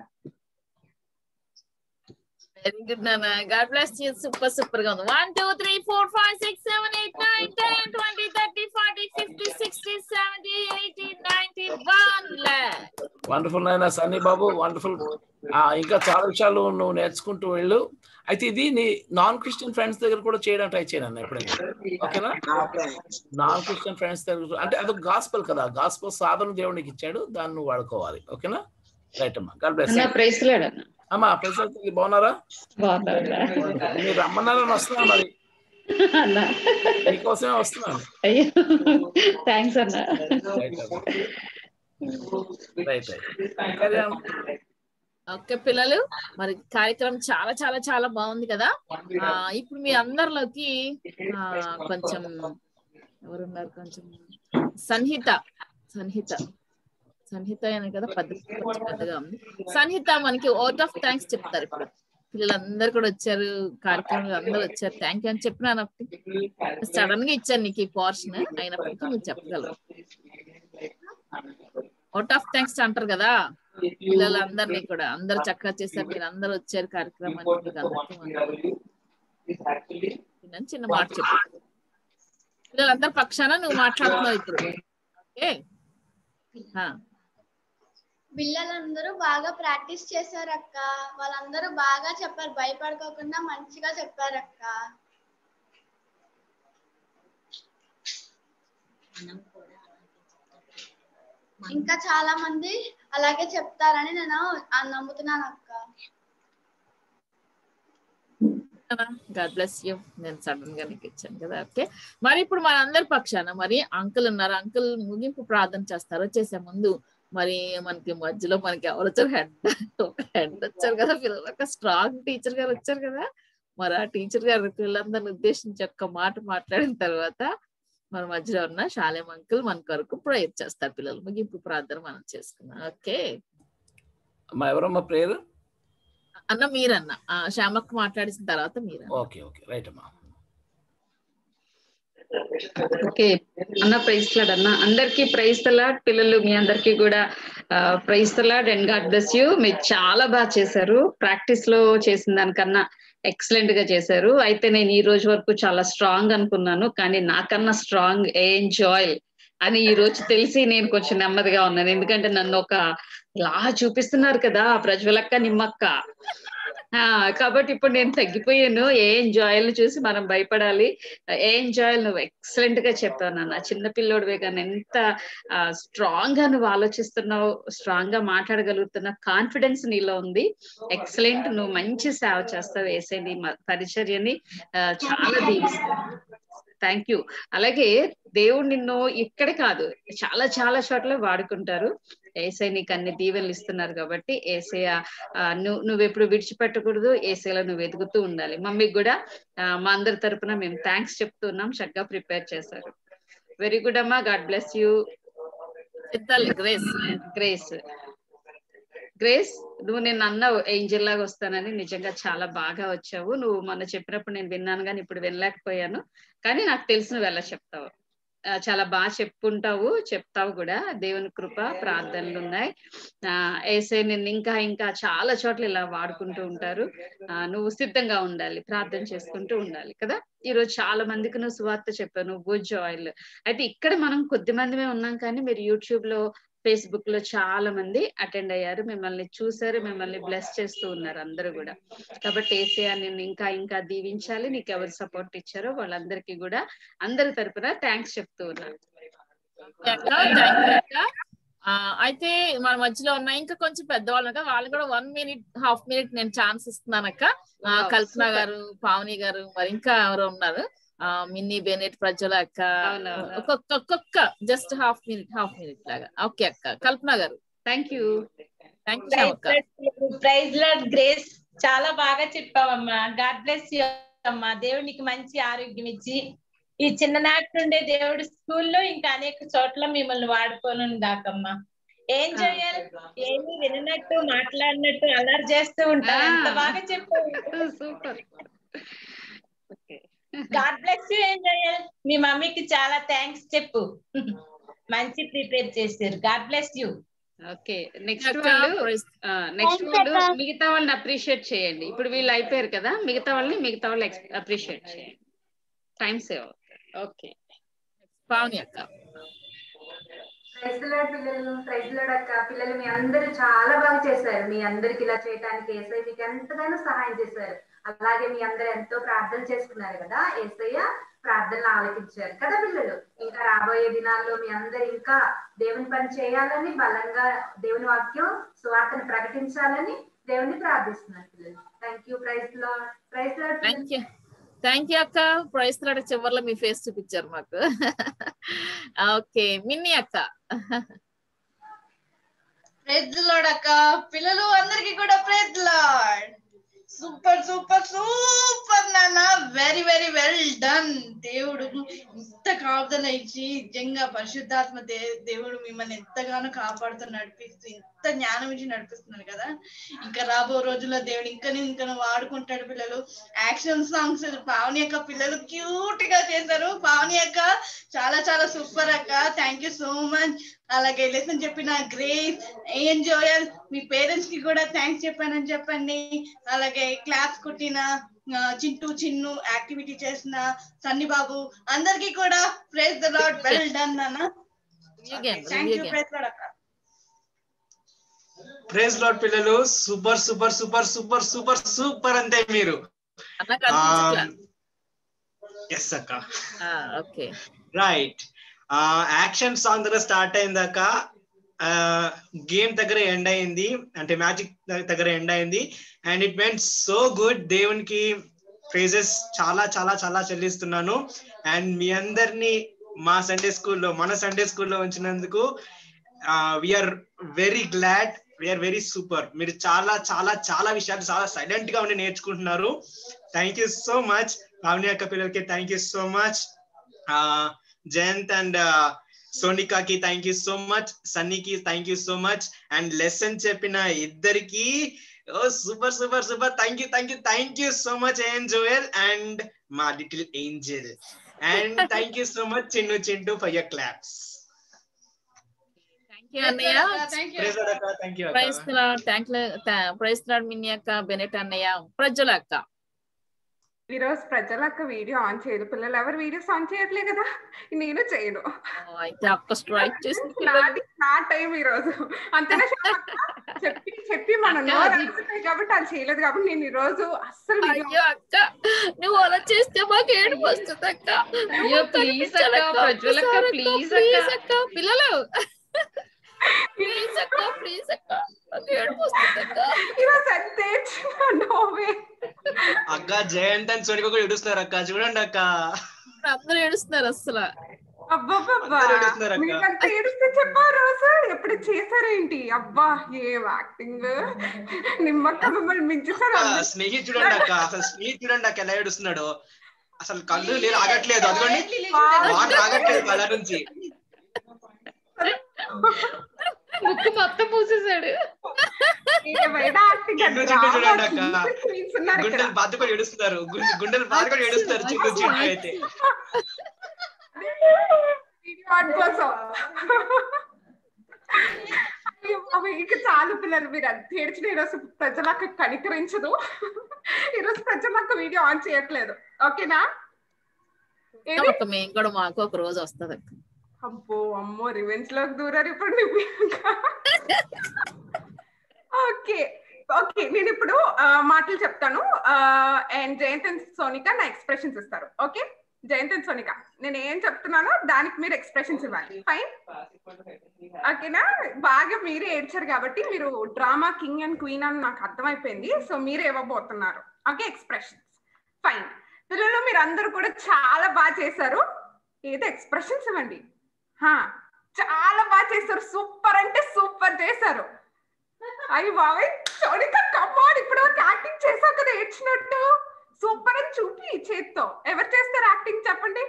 వెరీ గుడ్ నాన్న, గాడ్ బ్లెస్ యూ. సూపర్ గా ఉంది. 1 2 3 4 5 6 7 8 9 10 20 30 40 50 60 70 80 90 1 lakh. వండర్ఫుల్ నాయన సన్నీ బాబు, వండర్ఫుల్. ఇంకా చాలా విషయాలు నువ్వు నేర్చుకుంటూ వెళ్ళు. అయితే ఇది నీ నాన్ క్రిస్టియన్ ఫ్రెండ్స్ దగ్గర కూడా చేయడం ట్రై చేయను ఎప్పుడైనా, ఓకేనా? నాన్ క్రిస్టియన్ ఫ్రెండ్స్ దగ్గర అంటే అదొక గాస్పల్ కదా, గాస్పల్ సాధన దేవునికి ఇచ్చాడు, దాన్ని నువ్వు వాడుకోవాలి, ఓకేనా? రైట్ అమ్మా, గాడ్ బ్లెస్. అమ్మా ప్రైజ్ బాగున్నారా? మీరు రమ్మన్నారని వస్తున్నాను, మరి మీకోసమే వస్తున్నాను. థ్యాంక్స్ అన్న. ఓకే పిల్లలు, మరి కార్యక్రమం చాలా చాలా చాలా బాగుంది కదా. ఇప్పుడు మీ అందరిలోకి కొంచెం ఎవరున్నారు, కొంచెం సన్హిత అని కదా, పద్ధతి కొంచెం పెద్దగా ఉంది. సన్హిత మనకి ఓట్ ఆఫ్ థ్యాంక్స్ చెప్తారు. ఇప్పుడు పిల్లలందరూ కూడా వచ్చారు, కార్యక్రమం అందరూ వచ్చారు, థ్యాంక్ యూ అని చెప్పినాను. సడన్ గా ఇచ్చాను నీకు ఈ పోర్షన్, అయినప్పటికీ నువ్వు చెప్పగలవు. ఓట్ ఆఫ్ థ్యాంక్స్ అంటారు కదా పిల్లలందరినీ కూడా. అందరు చక్కగా చేశారు, మీరు అందరు వచ్చారు కార్యక్రమానికి, చిన్న మాట చెప్పు. పిల్లలందరి పక్షాన నువ్వు మాట్లాడుతున్నావు ఇప్పుడు, ఓకే? పిల్లలందరూ బాగా ప్రాక్టీస్ చేశారు అక్క, వాళ్ళందరూ బాగా చెప్పారు, భయపడుకోకుండా మంచిగా చెప్పారు అక్క. ఇంకా చాలా మంది అలాగే చెప్తారని నేను నమ్ముతున్నాను అక్క. God bless you. నేను సడన్ గా నీకు ఇచ్చాను కదా, ఓకే? మరి ఇప్పుడు మన అందరి పక్షాన మరి అంకుల్ ఉన్నారు, అంకుల్ ముగింపు ప్రార్థన చేస్తారు. చేసే ముందు మరి మనకి మధ్యలో మనకి ఎవరు వచ్చారు, హెడ్ వచ్చారు కదా పిల్లలు, ఒక స్ట్రాంగ్ టీచర్ గారు వచ్చారు కదా. మరి ఆ టీచర్ గారు పిల్లలందరిని ఉద్దేశించి ఒక్క మాట మాట్లాడిన తర్వాత మన మధ్యలో ఉన్న శాలేం అంకుల్ మన కొరకు ప్రేయర్ చేస్తారు. పిల్లలు ముగింపు ప్రార్థన మనం చేసుకున్నాం, ఓకే? ఎవరమ్మా ప్రేయర్? అన్న మీరన్న, శ్యామక్క మాట్లాడిన తర్వాత మీరు. ఓకే ఓకే, రైట్ అమ్మా. ఓకే అన్న, ప్రైజ్ లార్డ్ అన్న. అందరికి ప్రైజ్ లార్డ్. పిల్లలు మీ అందరికి కూడా praise lord and god bless you. మీరు చాలా బాగా చేశారు, ప్రాక్టీస్ లో చేసిన దానికన్నా ఎక్సలెంట్ గా చేశారు. అయితే నేను ఈ రోజు వరకు చాలా స్ట్రాంగ్ అనుకున్నాను, కానీ నాకన్నా స్ట్రాంగ్ ఎంజాయ్ అని ఈ రోజు తెలిసి నేను కొంచెం నెమ్మదిగా ఉన్నాను. ఎందుకంటే నన్ను ఒక లా చూపిస్తున్నారు కదా ప్రజ్వలక్క, నిమ్మక్క. కాబట్టి ఇప్పుడు నేను తగ్గిపోయాను. ఎంజాయ్లు చూసి మనం భయపడాలి. ఎంజాయ్ నువ్వు ఎక్సలెంట్ గా చెప్తావు నాన్న, చిన్న పిల్లోడివే కానీ ఎంత స్ట్రాంగ్ గా నువ్వు ఆలోచిస్తున్నావు, స్ట్రాంగ్ గా మాట్లాడగలుగుతున్న కాన్ఫిడెన్స్ నీలో ఉంది. ఎక్సలెంట్, నువ్వు మంచి సేవ చేస్తావు. వేసే నీ పరిచర్యని చాలా దీవిస్తావు. Thank you. అలాగే దేవుడు నిన్ను ఇక్కడ కాదు చాలా చాలా చోట్ల వాడుకుంటారు. ఏసై నీకు అన్ని దీవెనలు ఇస్తున్నారు కాబట్టి ఏసయ్య నువ్వు ఎప్పుడు విడిచిపెట్టకూడదు. ఏసైలో నువ్వు ఎదుగుతూ ఉండాలి. మమ్మీకి కూడా మా అందరి తరపున మేము థ్యాంక్స్ చెప్తున్నాం. చక్కగా ప్రిపేర్ చేశారు. వెరీ గుడ్ అమ్మా. God bless you. Grace Grace నువ్వు నేను అన్నావు ఏంజెల్ లాగా వస్తానని. నిజంగా చాలా బాగా వచ్చావు. నువ్వు మొన్న చెప్పినప్పుడు నేను విన్నాను కానీ ఇప్పుడు వినలేకపోయాను. కానీ నాకు తెలిసి నువ్వు ఎలా చెప్తావు. చాలా బాగా చెప్తావు కూడా. దేవుని కృప ప్రార్థనలు ఉన్నాయి. ఏసై నిన్ను ఇంకా ఇంకా చాలా చోట్ల ఇలా వాడుకుంటూ ఉంటారు. నువ్వు సిద్ధంగా ఉండాలి, ప్రార్థన చేసుకుంటూ ఉండాలి కదా. ఈ రోజు చాలా మందికి నువ్వు సువార్త చెప్పావు. నువ్వు బుజ్ ఆయిల్ అయితే ఇక్కడ మనం కొద్ది మందిమే ఉన్నాం కానీ మీరు యూట్యూబ్ లో ఫేస్బుక్ లో చాలా మంది అటెండ్ అయ్యారు. మిమ్మల్ని చూసారు, మిమ్మల్ని బ్లెస్ చేస్తూ ఉన్నారు అందరూ కూడా. కాబట్టి ఏసయ్య నిన్ను ఇంకా ఇంకా దీవించాలి. నీకు ఎవరు సపోర్ట్ ఇచ్చారో వాళ్ళందరికీ కూడా అందరి తరపున థ్యాంక్స్ చెప్తూ ఉన్నాను. అయితే మన మధ్యలో ఉన్న ఇంకా కొంచెం పెద్దవాళ్ళు కదా, వాళ్ళు కూడా 1 minute, ½ minute నేను ఛాన్స్ ఇస్తున్నానక్క. కల్పన గారు, పావని గారు, మరి ఇంకా ఎవరు ఉన్నారు, మిన్నీ బెనెట్, ప్రజ్వల అక్క, ఒక్కొక్క జస్ట్ ½ minute లాగా. ఓకే అక్క. కల్పన గారు thank you. Praise lord Grace. చాలా బాగా చెప్పావమ్మా. గాడ్ బ్లెస్ యూ అమ్మా. దేవుడు నీకు మంచి ఆరోగ్యం ఇచ్చి ఈ చిన్ననాటి నుండే దేవుడు స్కూల్లో ఇంకా అనేక చోట్ల మిమ్మల్ని వాడుకొని దాకమ్మా. ఏం చేయాలి, ఏమి వినట్టు మాట్లాడినట్టు అలర్ చేస్తూ ఉంటారు. అంత బాగా చెప్పావు. సూపర్. God bless you. ఏం చేయాలి, మీ మమ్మీకి చాలా థ్యాంక్స్ చెప్పు. మంచి ప్రిపేర్ చేశారు. God bless you. Okay. Next వాళ్ళు మిగతా వాళ్ళని అప్రిషియేట్ చేయండి. ఇప్పుడు వీళ్ళు అయిపోయారు కదా, మిగతా వాళ్ళు అప్రిషియేట్ చేయండి. Time save. ఓకే. పావని అక్క. ప్రైజ్ లార్డ్ పిల్లలు, ప్రైజ్ లార్డ్ అక్క. పిల్లలు మీ అందరూ చాలా బాగా చేశారు. మీ అందరికి ఇలా చేయడానికి ఏసై మీకు ఎంతగానో సహాయం చేశారు. అలాగే మీ అందరూ ఎంతో ప్రార్థన చేసుకున్నారు కదా, ఏసయ్య ప్రార్థనలు ఆలకించారు కదా పిల్లలు. ఇంకా రాబోయే దినాల్లో మీ అందరు ఇంకా దేవుని పని చేయాలని, బలంగా దేవుని వాక్యం సువార్తను ప్రకటించాలని దేవుని ప్రార్థిస్తున్నారు పిల్లలు. Thank you. Praise lord. Praise lord. Thank you అక్క. ప్రైజ్ లార్డ్ చివర్లో మీ ఫేస్ చూపించారు మాకు. ఓకే. మిన్నీ అక్క. ప్రైజ్ లార్డ్ అక్క. పిల్లలు అందరికి కూడా praise lord. Super super super నాన్న. Very very well done. దేవుడు ఇంత కాపుదల ఇచ్చి నిజంగా పరిశుద్ధాత్మ దేవుడు మిమ్మల్ని ఎంతగానో కాపాడుతూ నడిపిస్తూ ఇంత జ్ఞానం ఇచ్చి నడిపిస్తున్నాడు కదా. ఇంకా రాబో రోజుల్లో దేవుడు ఇంకా వాడుకుంటాడు. పిల్లలు యాక్షన్ సాంగ్స్ పావని అక్క పిల్లలు క్యూట్ గా చేశారు. పావని అక్క చాలా చాలా సూపర్ అక్క. Thank you so much. అలాగే లెసన్ చెప్పిన గ్రేస్, ఎంజాయ్, మీ పేరెంట్స్ కి కూడా థ్యాంక్స్ చెప్పానని చెప్పండి. అలాగే క్లాస్ కుట్టిన చిన్ను, యాక్టివిటీ చేసిన సన్నీ బాబు, అందరికి కూడా praise the lord. Well done నాన్న. Thank you. ప్రైజ్ లార్డ్ అక్క. ప్రైజ్ లార్డ్ పిల్లలు. Super super super super super super అంతే మీరు. ఎస్ అక్క. Okay right. యాక్షన్ సాంగ్ దగ్గర స్టార్ట్ అయిందాక గేమ్ దగ్గర ఎండ్ అయింది, అంటే మ్యాజిక్ దగ్గర ఎండ్ అయింది. And it went so good. దేవునికి ప్రైజెస్ చాలా చాలా చాలా చెల్లిస్తున్నాను. అండ్ మీ అందరినీ మన సండే స్కూల్లో ఉంచినందుకు we are very glad, we are very super. మీరు చాలా చాలా చాలా విషయాలు చాలా సైలెంట్ గా ఉండి నేర్చుకుంటున్నారు. Thank you so much. Pavani అక్క పిల్లలకి thank you so much. Jayant and సోనికాకి థ్యాంక్ యూ సో మచ్. సన్నీకి thank you so much. And lesson చెప్పిన ఇద్దరికి super super super. Thank you so much Joel and మా little angel. And thank you so much Chintu for your claps. Praise lord Minnie అక్క, Bennett అన్నయ్య, ప్రజ్వల అక్క. ఈరోజు ప్రజల అక్క వీడియో ఆన్ చేయదు. పిల్లలు ఎవరు వీడియోస్ ఆన్ చేయట్లే కదా, నేను చేయను. అయితే అక్క స్ట్రైక్ చేసి నా టైం ఈరోజు అంతేనా చెప్పి మనం కాబట్టి అది చేయలేదు. కాబట్టి నేను ఈరోజు అస్సలు అక్క నువ్వు అలా చేస్తే మాకు ఏడుపు వస్తుంది అక్క. ప్లీజ్ అక్క పిల్లలు ప్లీజ్ అక్క ప్లీజ్ అక్క ఏడుపు వస్తుంది అక్క. ఈరోజు అంతే నోవే అక్క జయంత్ అని సోనిక కూడా ఏడుస్తున్నారు అక్క, చూడండి అక్క. అందరూ ఏడుస్తున్నారు అసలు. అబ్బబ్బబ్బా మీరంతా ఏడుస్తే చెప్పారు సార్ ఎప్పుడు చేశారేంటి? అబ్బా ఏం యాక్టింగ్! నిమ్మక్క మిమ్మల్ని మించేసారు. స్నేహితుడు చూడండి అక్క, అసలు స్నేహితుడు చూడండి అక్క ఎలా ఏడుస్తున్నాడు. అసలు కళ్ళు నీళ్ళు ఆగట్లేదు, అదిగోండి వాటర్ ఆగట్లేదు కళ్ళ నుంచి. ముక్కు మొత్తం పూసేసాడు. చూడండి అక్క, గుండెలు బాదుకొని ఏడుస్తున్నారు, గుండెలు బాదుకొని ఏడుస్తారు చిన్న చిన్న అయితే. ఇక చాలు పిల్లలు, మీరు అంత ఏడ్చిన ఈరోజు ప్రజలకు కనికరించదు. ఈరోజు ప్రజలకు వీడియో ఆన్ చేయట్లేదు. ఓకేనా? మేము కూడా మాకు ఒక రోజు వస్తుంది. అబ్బో అమ్మో రివెంజ్ లోకి దూరారు ఇప్పుడు. ఓకే ఓకే, నేను ఇప్పుడు మాటలు చెప్తాను అండ్ జయంత్ అండ్ సోనిక నా ఎక్స్ప్రెషన్స్ ఇస్తారు. ఓకే జయంత్ అండ్ సోనిక, నేను ఏం చెప్తున్నానో దానికి మీరు ఎక్స్ప్రెషన్స్ ఇవ్వాలి. ఫైన్? ఓకేనా? బాగా మీరే ఏడ్చారు కాబట్టి మీరు డ్రామా కింగ్ అండ్ క్వీన్ అని నాకు అర్థమైపోయింది. సో మీరే ఇవ్వబోతున్నారు. Okay expressions. ఫైన్ పిల్లలు, మీరు అందరూ కూడా చాలా బాగా చేశారు. ఏదో ఎక్స్ప్రెషన్స్ ఇవ్వండి. చాలా బాగా చేశారు, సూపర్ అంటే సూపర్ చేశారు. అయ్యి బాబాయ్ సోనిక కమ్మాన్, ఇప్పుడు వరకు యాక్టింగ్ చేసావు కదా ఏడ్చినట్టు. సూపర్ అని చూపి చేత్తో. ఎవరు చేస్తారు యాక్టింగ్ చెప్పండి?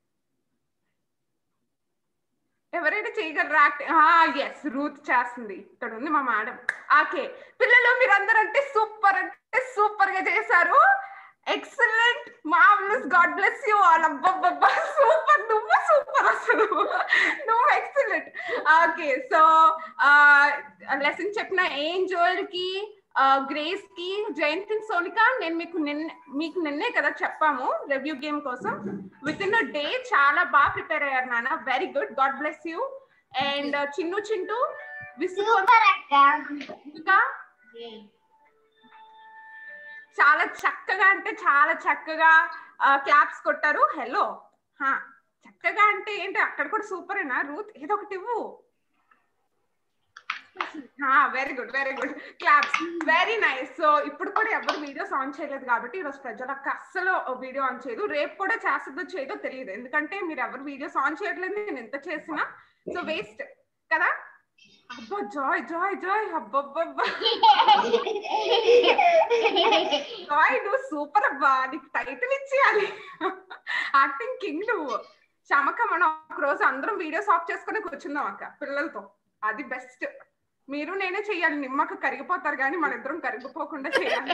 ఎవరైనా చేయగలరా యాక్టింగ్? ఎస్ రూత్ చేస్తుంది, ఇక్కడ ఉంది మా మేడం. ఓకే పిల్లలు, మీరు అందరూ అంటే సూపర్ గా చేశారు. Excellent, marvellous, god bless you all. అబ్బబ్బబ్బా సూపర్, నువ్వు సూపర్, అసలు నువ్వు ఎక్సలెంట్. ఓకే సో లెసన్ చెప్పిన ఏంజల్ కి, గ్రేస్ కి, జయంత్ అండ్ సోనిక, నేను మీకు నిన్నే కదా చెప్పాము రివ్యూ గేమ్ కోసం. విత్ ఇన్ అ డే చాలా బాగా ప్రిపేర్ అయ్యారు నాన్న. Very good, God bless you. And Chinnu Chintu ఇంకా చాలా చక్కగా అంటే చాలా చక్కగా క్లాప్స్ కొట్టారు. హలో చక్కగా అంటే ఏంటి, అక్కడ కూడా సూపరేనా? రూత్ ఏదో ఒకటి ఇవ్వు. Very good claps, very nice. So ఇప్పుడు కూడా ఎవరు వీడియోస్ ఆన్ చేయలేదు కాబట్టి ఈరోజు ప్రజలకు అస్సలు వీడియో ఆన్ చేయదు. రేపు కూడా చేస్తుందో చేయదో తెలియదు, ఎందుకంటే మీరు ఎవరు వీడియోస్ ఆన్ చేయట్లేదు. నేను ఎంత చేసినా సో వేస్ట్ కదా. అబ్బా జాయ్ జాయ్ జాయ్, అబ్బబ్బబ్బా జాయ్ నువ్వు సూపర్ అబ్బా, నీకు టైటిల్ ఇచ్చేయాలి. యాక్టింగ్ కింగ్ నువ్వు. చమక మనం ఒక రోజు అందరం వీడియోస్ ఆఫ్ చేసుకుని కూర్చుందాం అక్క పిల్లలతో, అది బెస్ట్. మీరు నేనే చెయ్యాలి, నిమ్మక కరిగిపోతారు కానీ మన ఇద్దరం కరిగిపోకుండా చేయాలి.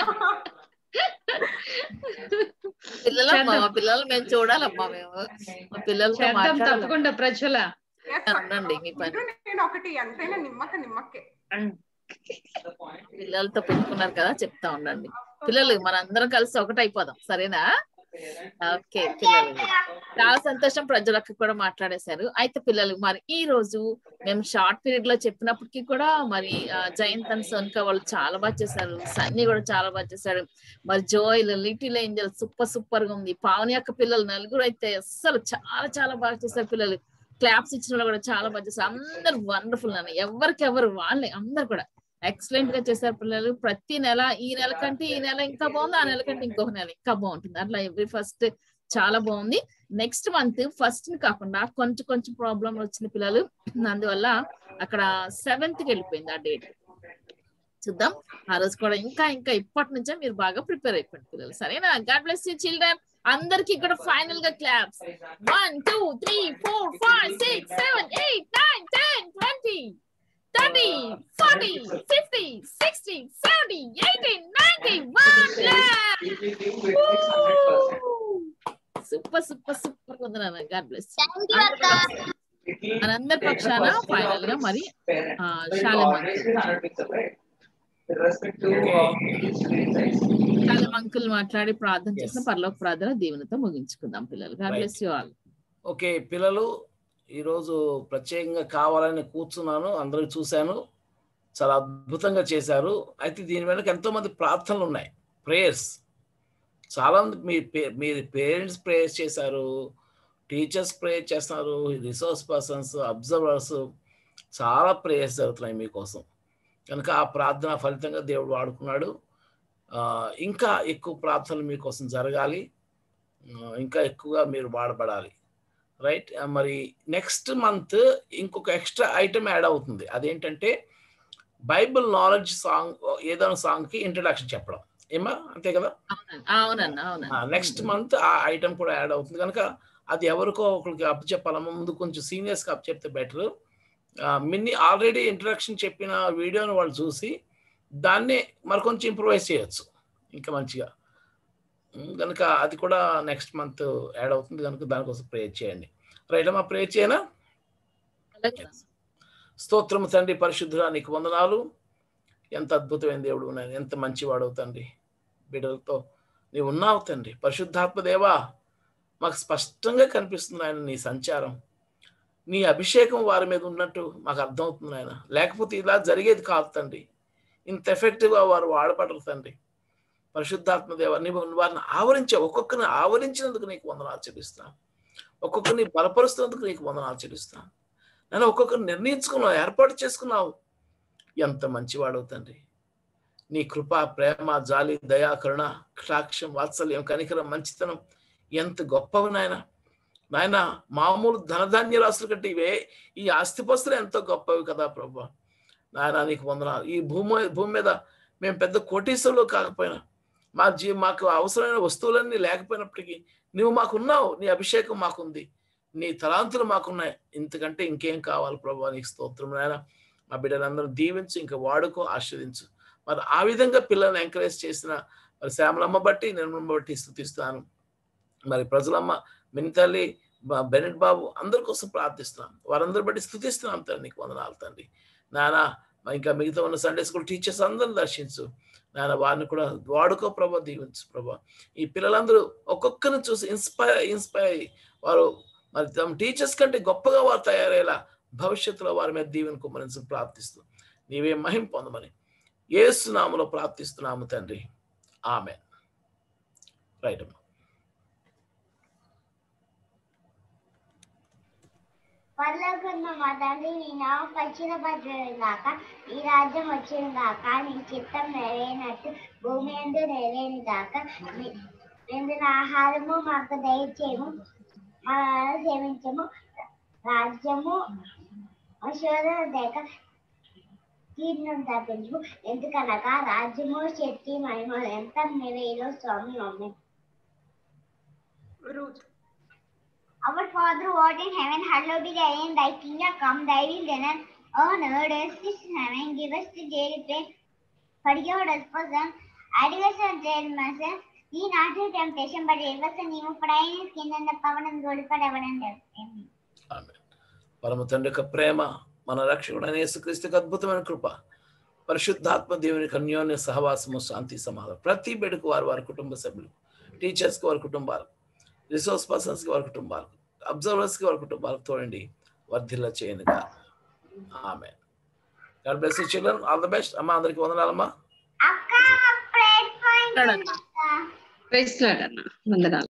పిల్లలు మేము చూడాలమ్మా, మేము పిల్లలతో తప్పకుండా ప్రజల నేను ఒకటి ఎంతైనా నిమ్మకే పిల్లలతో పెట్టుకున్నారు కదా, చెప్తా ఉండండి. పిల్లలు మనందరం కలిసి ఒకటైపోదాం, సరేనా? ఓకే పిల్లలు, చాలా సంతోషం. ప్రజలకు కూడా మాట్లాడేశారు. అయితే పిల్లలు మరి ఈ రోజు మేము షార్ట్ పీరియడ్ లో చెప్పినప్పటికీ కూడా మరి జయంత్ అండ్ సోనిక వాళ్ళు చాలా బాగా చేశారు. సన్నీ కూడా చాలా బాగా చేశాడు. మరి జోయల్, లిటిల్ ఏంజల్ సూపర్ గా ఉంది. పావని యొక్క పిల్లలు నలుగురు అయితే అస్సలు చాలా బాగా చేశారు. పిల్లలు క్లాప్స్ ఇచ్చిన వాళ్ళు కూడా చాలా బాగా చేశారు. అందరు వండర్ఫుల్ అన్న, ఎవరికెవరు వాళ్ళే అందరు కూడా ఎక్సలెంట్ గా చేశారు. పిల్లలు ప్రతి నెల, ఈ నెల కంటే ఈ నెల ఇంకా బాగుంది, ఆ నెల కంటే ఇంకొక నెల ఇంకా బాగుంటుంది. అట్లా ఎవ్రీ ఫస్ట్ చాలా బాగుంది. నెక్స్ట్ మంత్ ఫస్ట్ ని కాకుండా కొంచెం ప్రాబ్లం వచ్చింది పిల్లలు, అందువల్ల అక్కడ 7th కి వెళ్ళిపోయింది ఆ డేట్. చూద్దాం ఆ రోజు కూడా. ఇంకా ఇప్పటి నుంచే మీరు బాగా ప్రిపేర్ అయిపోయింది పిల్లలు, సరేనా? God bless you children. అందరికి కూడా ఫైనల్ గా క్లాప్స్. 1 2 3 4 5 6 7 8 9 10 20 30 40 50 60 70 80 90 సూపర్ వందనాలు. God bless. మనందరి పక్షాన ఫైనల్ గా మరి అంకుల్ మాట్లాడి ప్రార్థన చేసిన పరలోక ప్రార్థన దీవెనతో ముగించుకుందాం పిల్లలు. God bless you all. Okay పిల్లలు, ఈరోజు ప్రత్యేకంగా కావాలని కూర్చున్నాను, అందరూ చూశాను, చాలా అద్భుతంగా చేశారు. అయితే దీని వెనక ఎంతో మంది ప్రార్థనలు ఉన్నాయి, ప్రేయర్స్. చాలా మంది మీ పేరెంట్స్ ప్రేయర్స్ చేశారు, టీచర్స్ ప్రేయర్ చేస్తున్నారు, రిసోర్స్ పర్సన్స్, అబ్జర్వర్స్, చాలా ప్రేయర్స్ జరుగుతున్నాయి మీకోసం. కనుక ఆ ప్రార్థన ఫలితంగా దేవుడు వాడుకున్నాడు. ఇంకా ఎక్కువ ప్రార్థనలు మీకోసం జరగాలి. ఇంకా ఎక్కువగా మీరు వాడబడాలి. రైట్. మరి నెక్స్ట్ మంత్ ఇంకొక ఎక్స్ట్రా ఐటమ్ యాడ్ అవుతుంది. అదేంటంటే బైబిల్ నాలెడ్జ్ సాంగ్, ఏదైనా సాంగ్కి ఇంట్రడక్షన్ చెప్పడం. ఏమా అంతే కదా? నెక్స్ట్ మంత్ ఆ ఐటమ్ కూడా యాడ్ అవుతుంది కనుక అది ఎవరికో ఒకరికి అప్పు చెప్పాలమ్మా. ముందు కొంచెం సీనియర్స్కి అప్పు చెప్తే బెటర్. మిన్ని ఆల్రెడీ ఇంట్రడక్షన్ చెప్పిన వీడియోని వాళ్ళు చూసి దాన్ని మరి కొంచెం ఇంప్రూవైజ్ చేయొచ్చు ఇంకా మంచిగా. కనుక అది కూడా నెక్స్ట్ మంత్ యాడ్ అవుతుంది కనుక దానికోసం ప్రేయర్ చేయండి. రైట్ అమ్మా, ప్రేయర్ చేయనా? స్తోత్రము తండ్రి, పరిశుద్ధుడా నీకు వందనాలు. ఎంత అద్భుతమైన దేవుడు ఉన్నాను, ఎంత మంచివాడు తండ్రి. బిడ్డలతో నీవు ఉన్నావు తండ్రి. పరిశుద్ధాత్మ దేవా, మాకు స్పష్టంగా కనిపిస్తుంది ఆయన నీ సంచారం, నీ అభిషేకం వారి మీద ఉన్నట్టు మాకు అర్థమవుతుంది ఆయన. లేకపోతే ఇలా జరిగేది కాదు తండ్రి. ఇంత ఎఫెక్టివ్గా వారు వాడపడరు తండ్రి. పరిశుద్ధాత్మ దేవ, నీవు వారిని ఆవరించావు. ఒక్కొక్కరిని ఆవరించినందుకు నీకు వందనాలు చెల్లిస్తాను. ఒక్కొక్కరిని బలపరుస్తున్నందుకు నీకు వందనాలు చెల్లిస్తాను. నేను ఒక్కొక్కరిని నిర్ణయించుకున్నావు, ఏర్పాటు చేసుకున్నావు. ఎంత మంచివాడవు తండ్రి. నీ కృప, ప్రేమ, జాలి, దయా, కరుణ, కటాక్షం, వాత్సల్యం, కనికరం, మంచితనం ఎంత గొప్పవి నాయన. నాయన మామూలు ధనధాన్య రాసుల కంటే ఈ ఆస్తిపస్తులు ఎంతో గొప్పవి కదా ప్రభు. నాయన నీకు వందనాలు. ఈ భూమి మీద మేము పెద్ద కోటీశ్వరులు కాకపోయినా, మాకు అవసరమైన వస్తువులన్నీ లేకపోయినప్పటికీ నువ్వు మాకున్నావు. నీ అభిషేకం మాకుంది, నీ తలాంతులు మాకున్నాయి. ఇంతకంటే ఇంకేం కావాలి ప్రభు. నీకు స్తోత్రం నాయన. మా బిడ్డలందరూ దీవించు, ఇంకా వాడుకో, ఆశీర్వదించు. మరి ఆ విధంగా పిల్లల్ని ఎంకరేజ్ చేసిన మరి శ్యామలమ్మ బట్టి, నిర్మలమ్మ బట్టి స్తుతిస్తాను. మరి ప్రజలమ్మ, మినితల్లి, బెనెట్ బాబు అందరి కోసం ప్రార్థిస్తున్నాం. వారందరి బట్టి స్తుతిస్తున్నాం తండ్రి. నీకు వందనాలు తండ్రి. నాన్న ఇంకా మిగతా ఉన్న సండే స్కూల్ టీచర్స్ అందరిని దర్శించు నాన్న. వారిని కూడా వాడుకో ప్రభా, దీవించు ప్రభా. ఈ పిల్లలందరూ ఒక్కొక్కరిని చూసి ఇన్స్పైర్ వారు మరి తమ టీచర్స్ కంటే గొప్పగా వారు తయారయ్యేలా భవిష్యత్తులో వారి మీద దీవెన కుమ్మరించి ప్రార్థిస్తూ నీవే మహిమ పొందమని యేసు నామములో ప్రార్థిస్తున్నాము తండ్రి. ఆమేన్. రైట్ అమ్మా. పరలోకమున్న మా తండ్రి, నీ నామం పరిశుద్ధపరచబడును గాక. నీ రాజ్యం వచ్చును గాక. నీ చిత్తం నెరవేరినట్టు భూమి యందు నెరవేరును గాక. నిండిన ఆహారము మాకు దయచేయము, మా క్షమించము. రాజ్యము శోధన దేక కీర్తిని తప్పించు. ఎందుకనగా రాజ్యము, శక్తి, మహిమ ఎంత నెరవేరు స్వామి. ఆమేన్. Our Father who art in heaven, hallowed be thy name. Thy kingdom come, thy will be done on earth as it is in heaven. Give us the daily bread. Forgive our trespasses, as we forgive trespasses. Lead us not into temptation, but deliver us from evil. For thine is the kingdom, and the power, and the glory forever and ever. Amen. ఆమేన్. పరమ తండ్రి యొక్క ప్రేమ, మన రక్షకుడైన యేసుక్రీస్తుకి అద్భుతమైన కృప, పరిశుద్ధాత్మ దేవుని అన్యోన్య సహవాసము, శాంతి, సమాధానం ప్రతి బిడ్డకు వారి కుటుంబ సభ్యులు, టీచర్స్కి వారి కుటుంబాలు, రిసోర్స్ పర్సన్స్కి వారి కుటుంబాలు, అబ్జర్వర్స్కి వారి కుటుంబాలకు తోడండి, వర్ధిల్ల చేయండి. Amen. God bless you children. All the best అమ్మా. అందరికీ వందనాలమ్మా. ప్రైజ్ లార్డ్ అన్న. వందనాలు.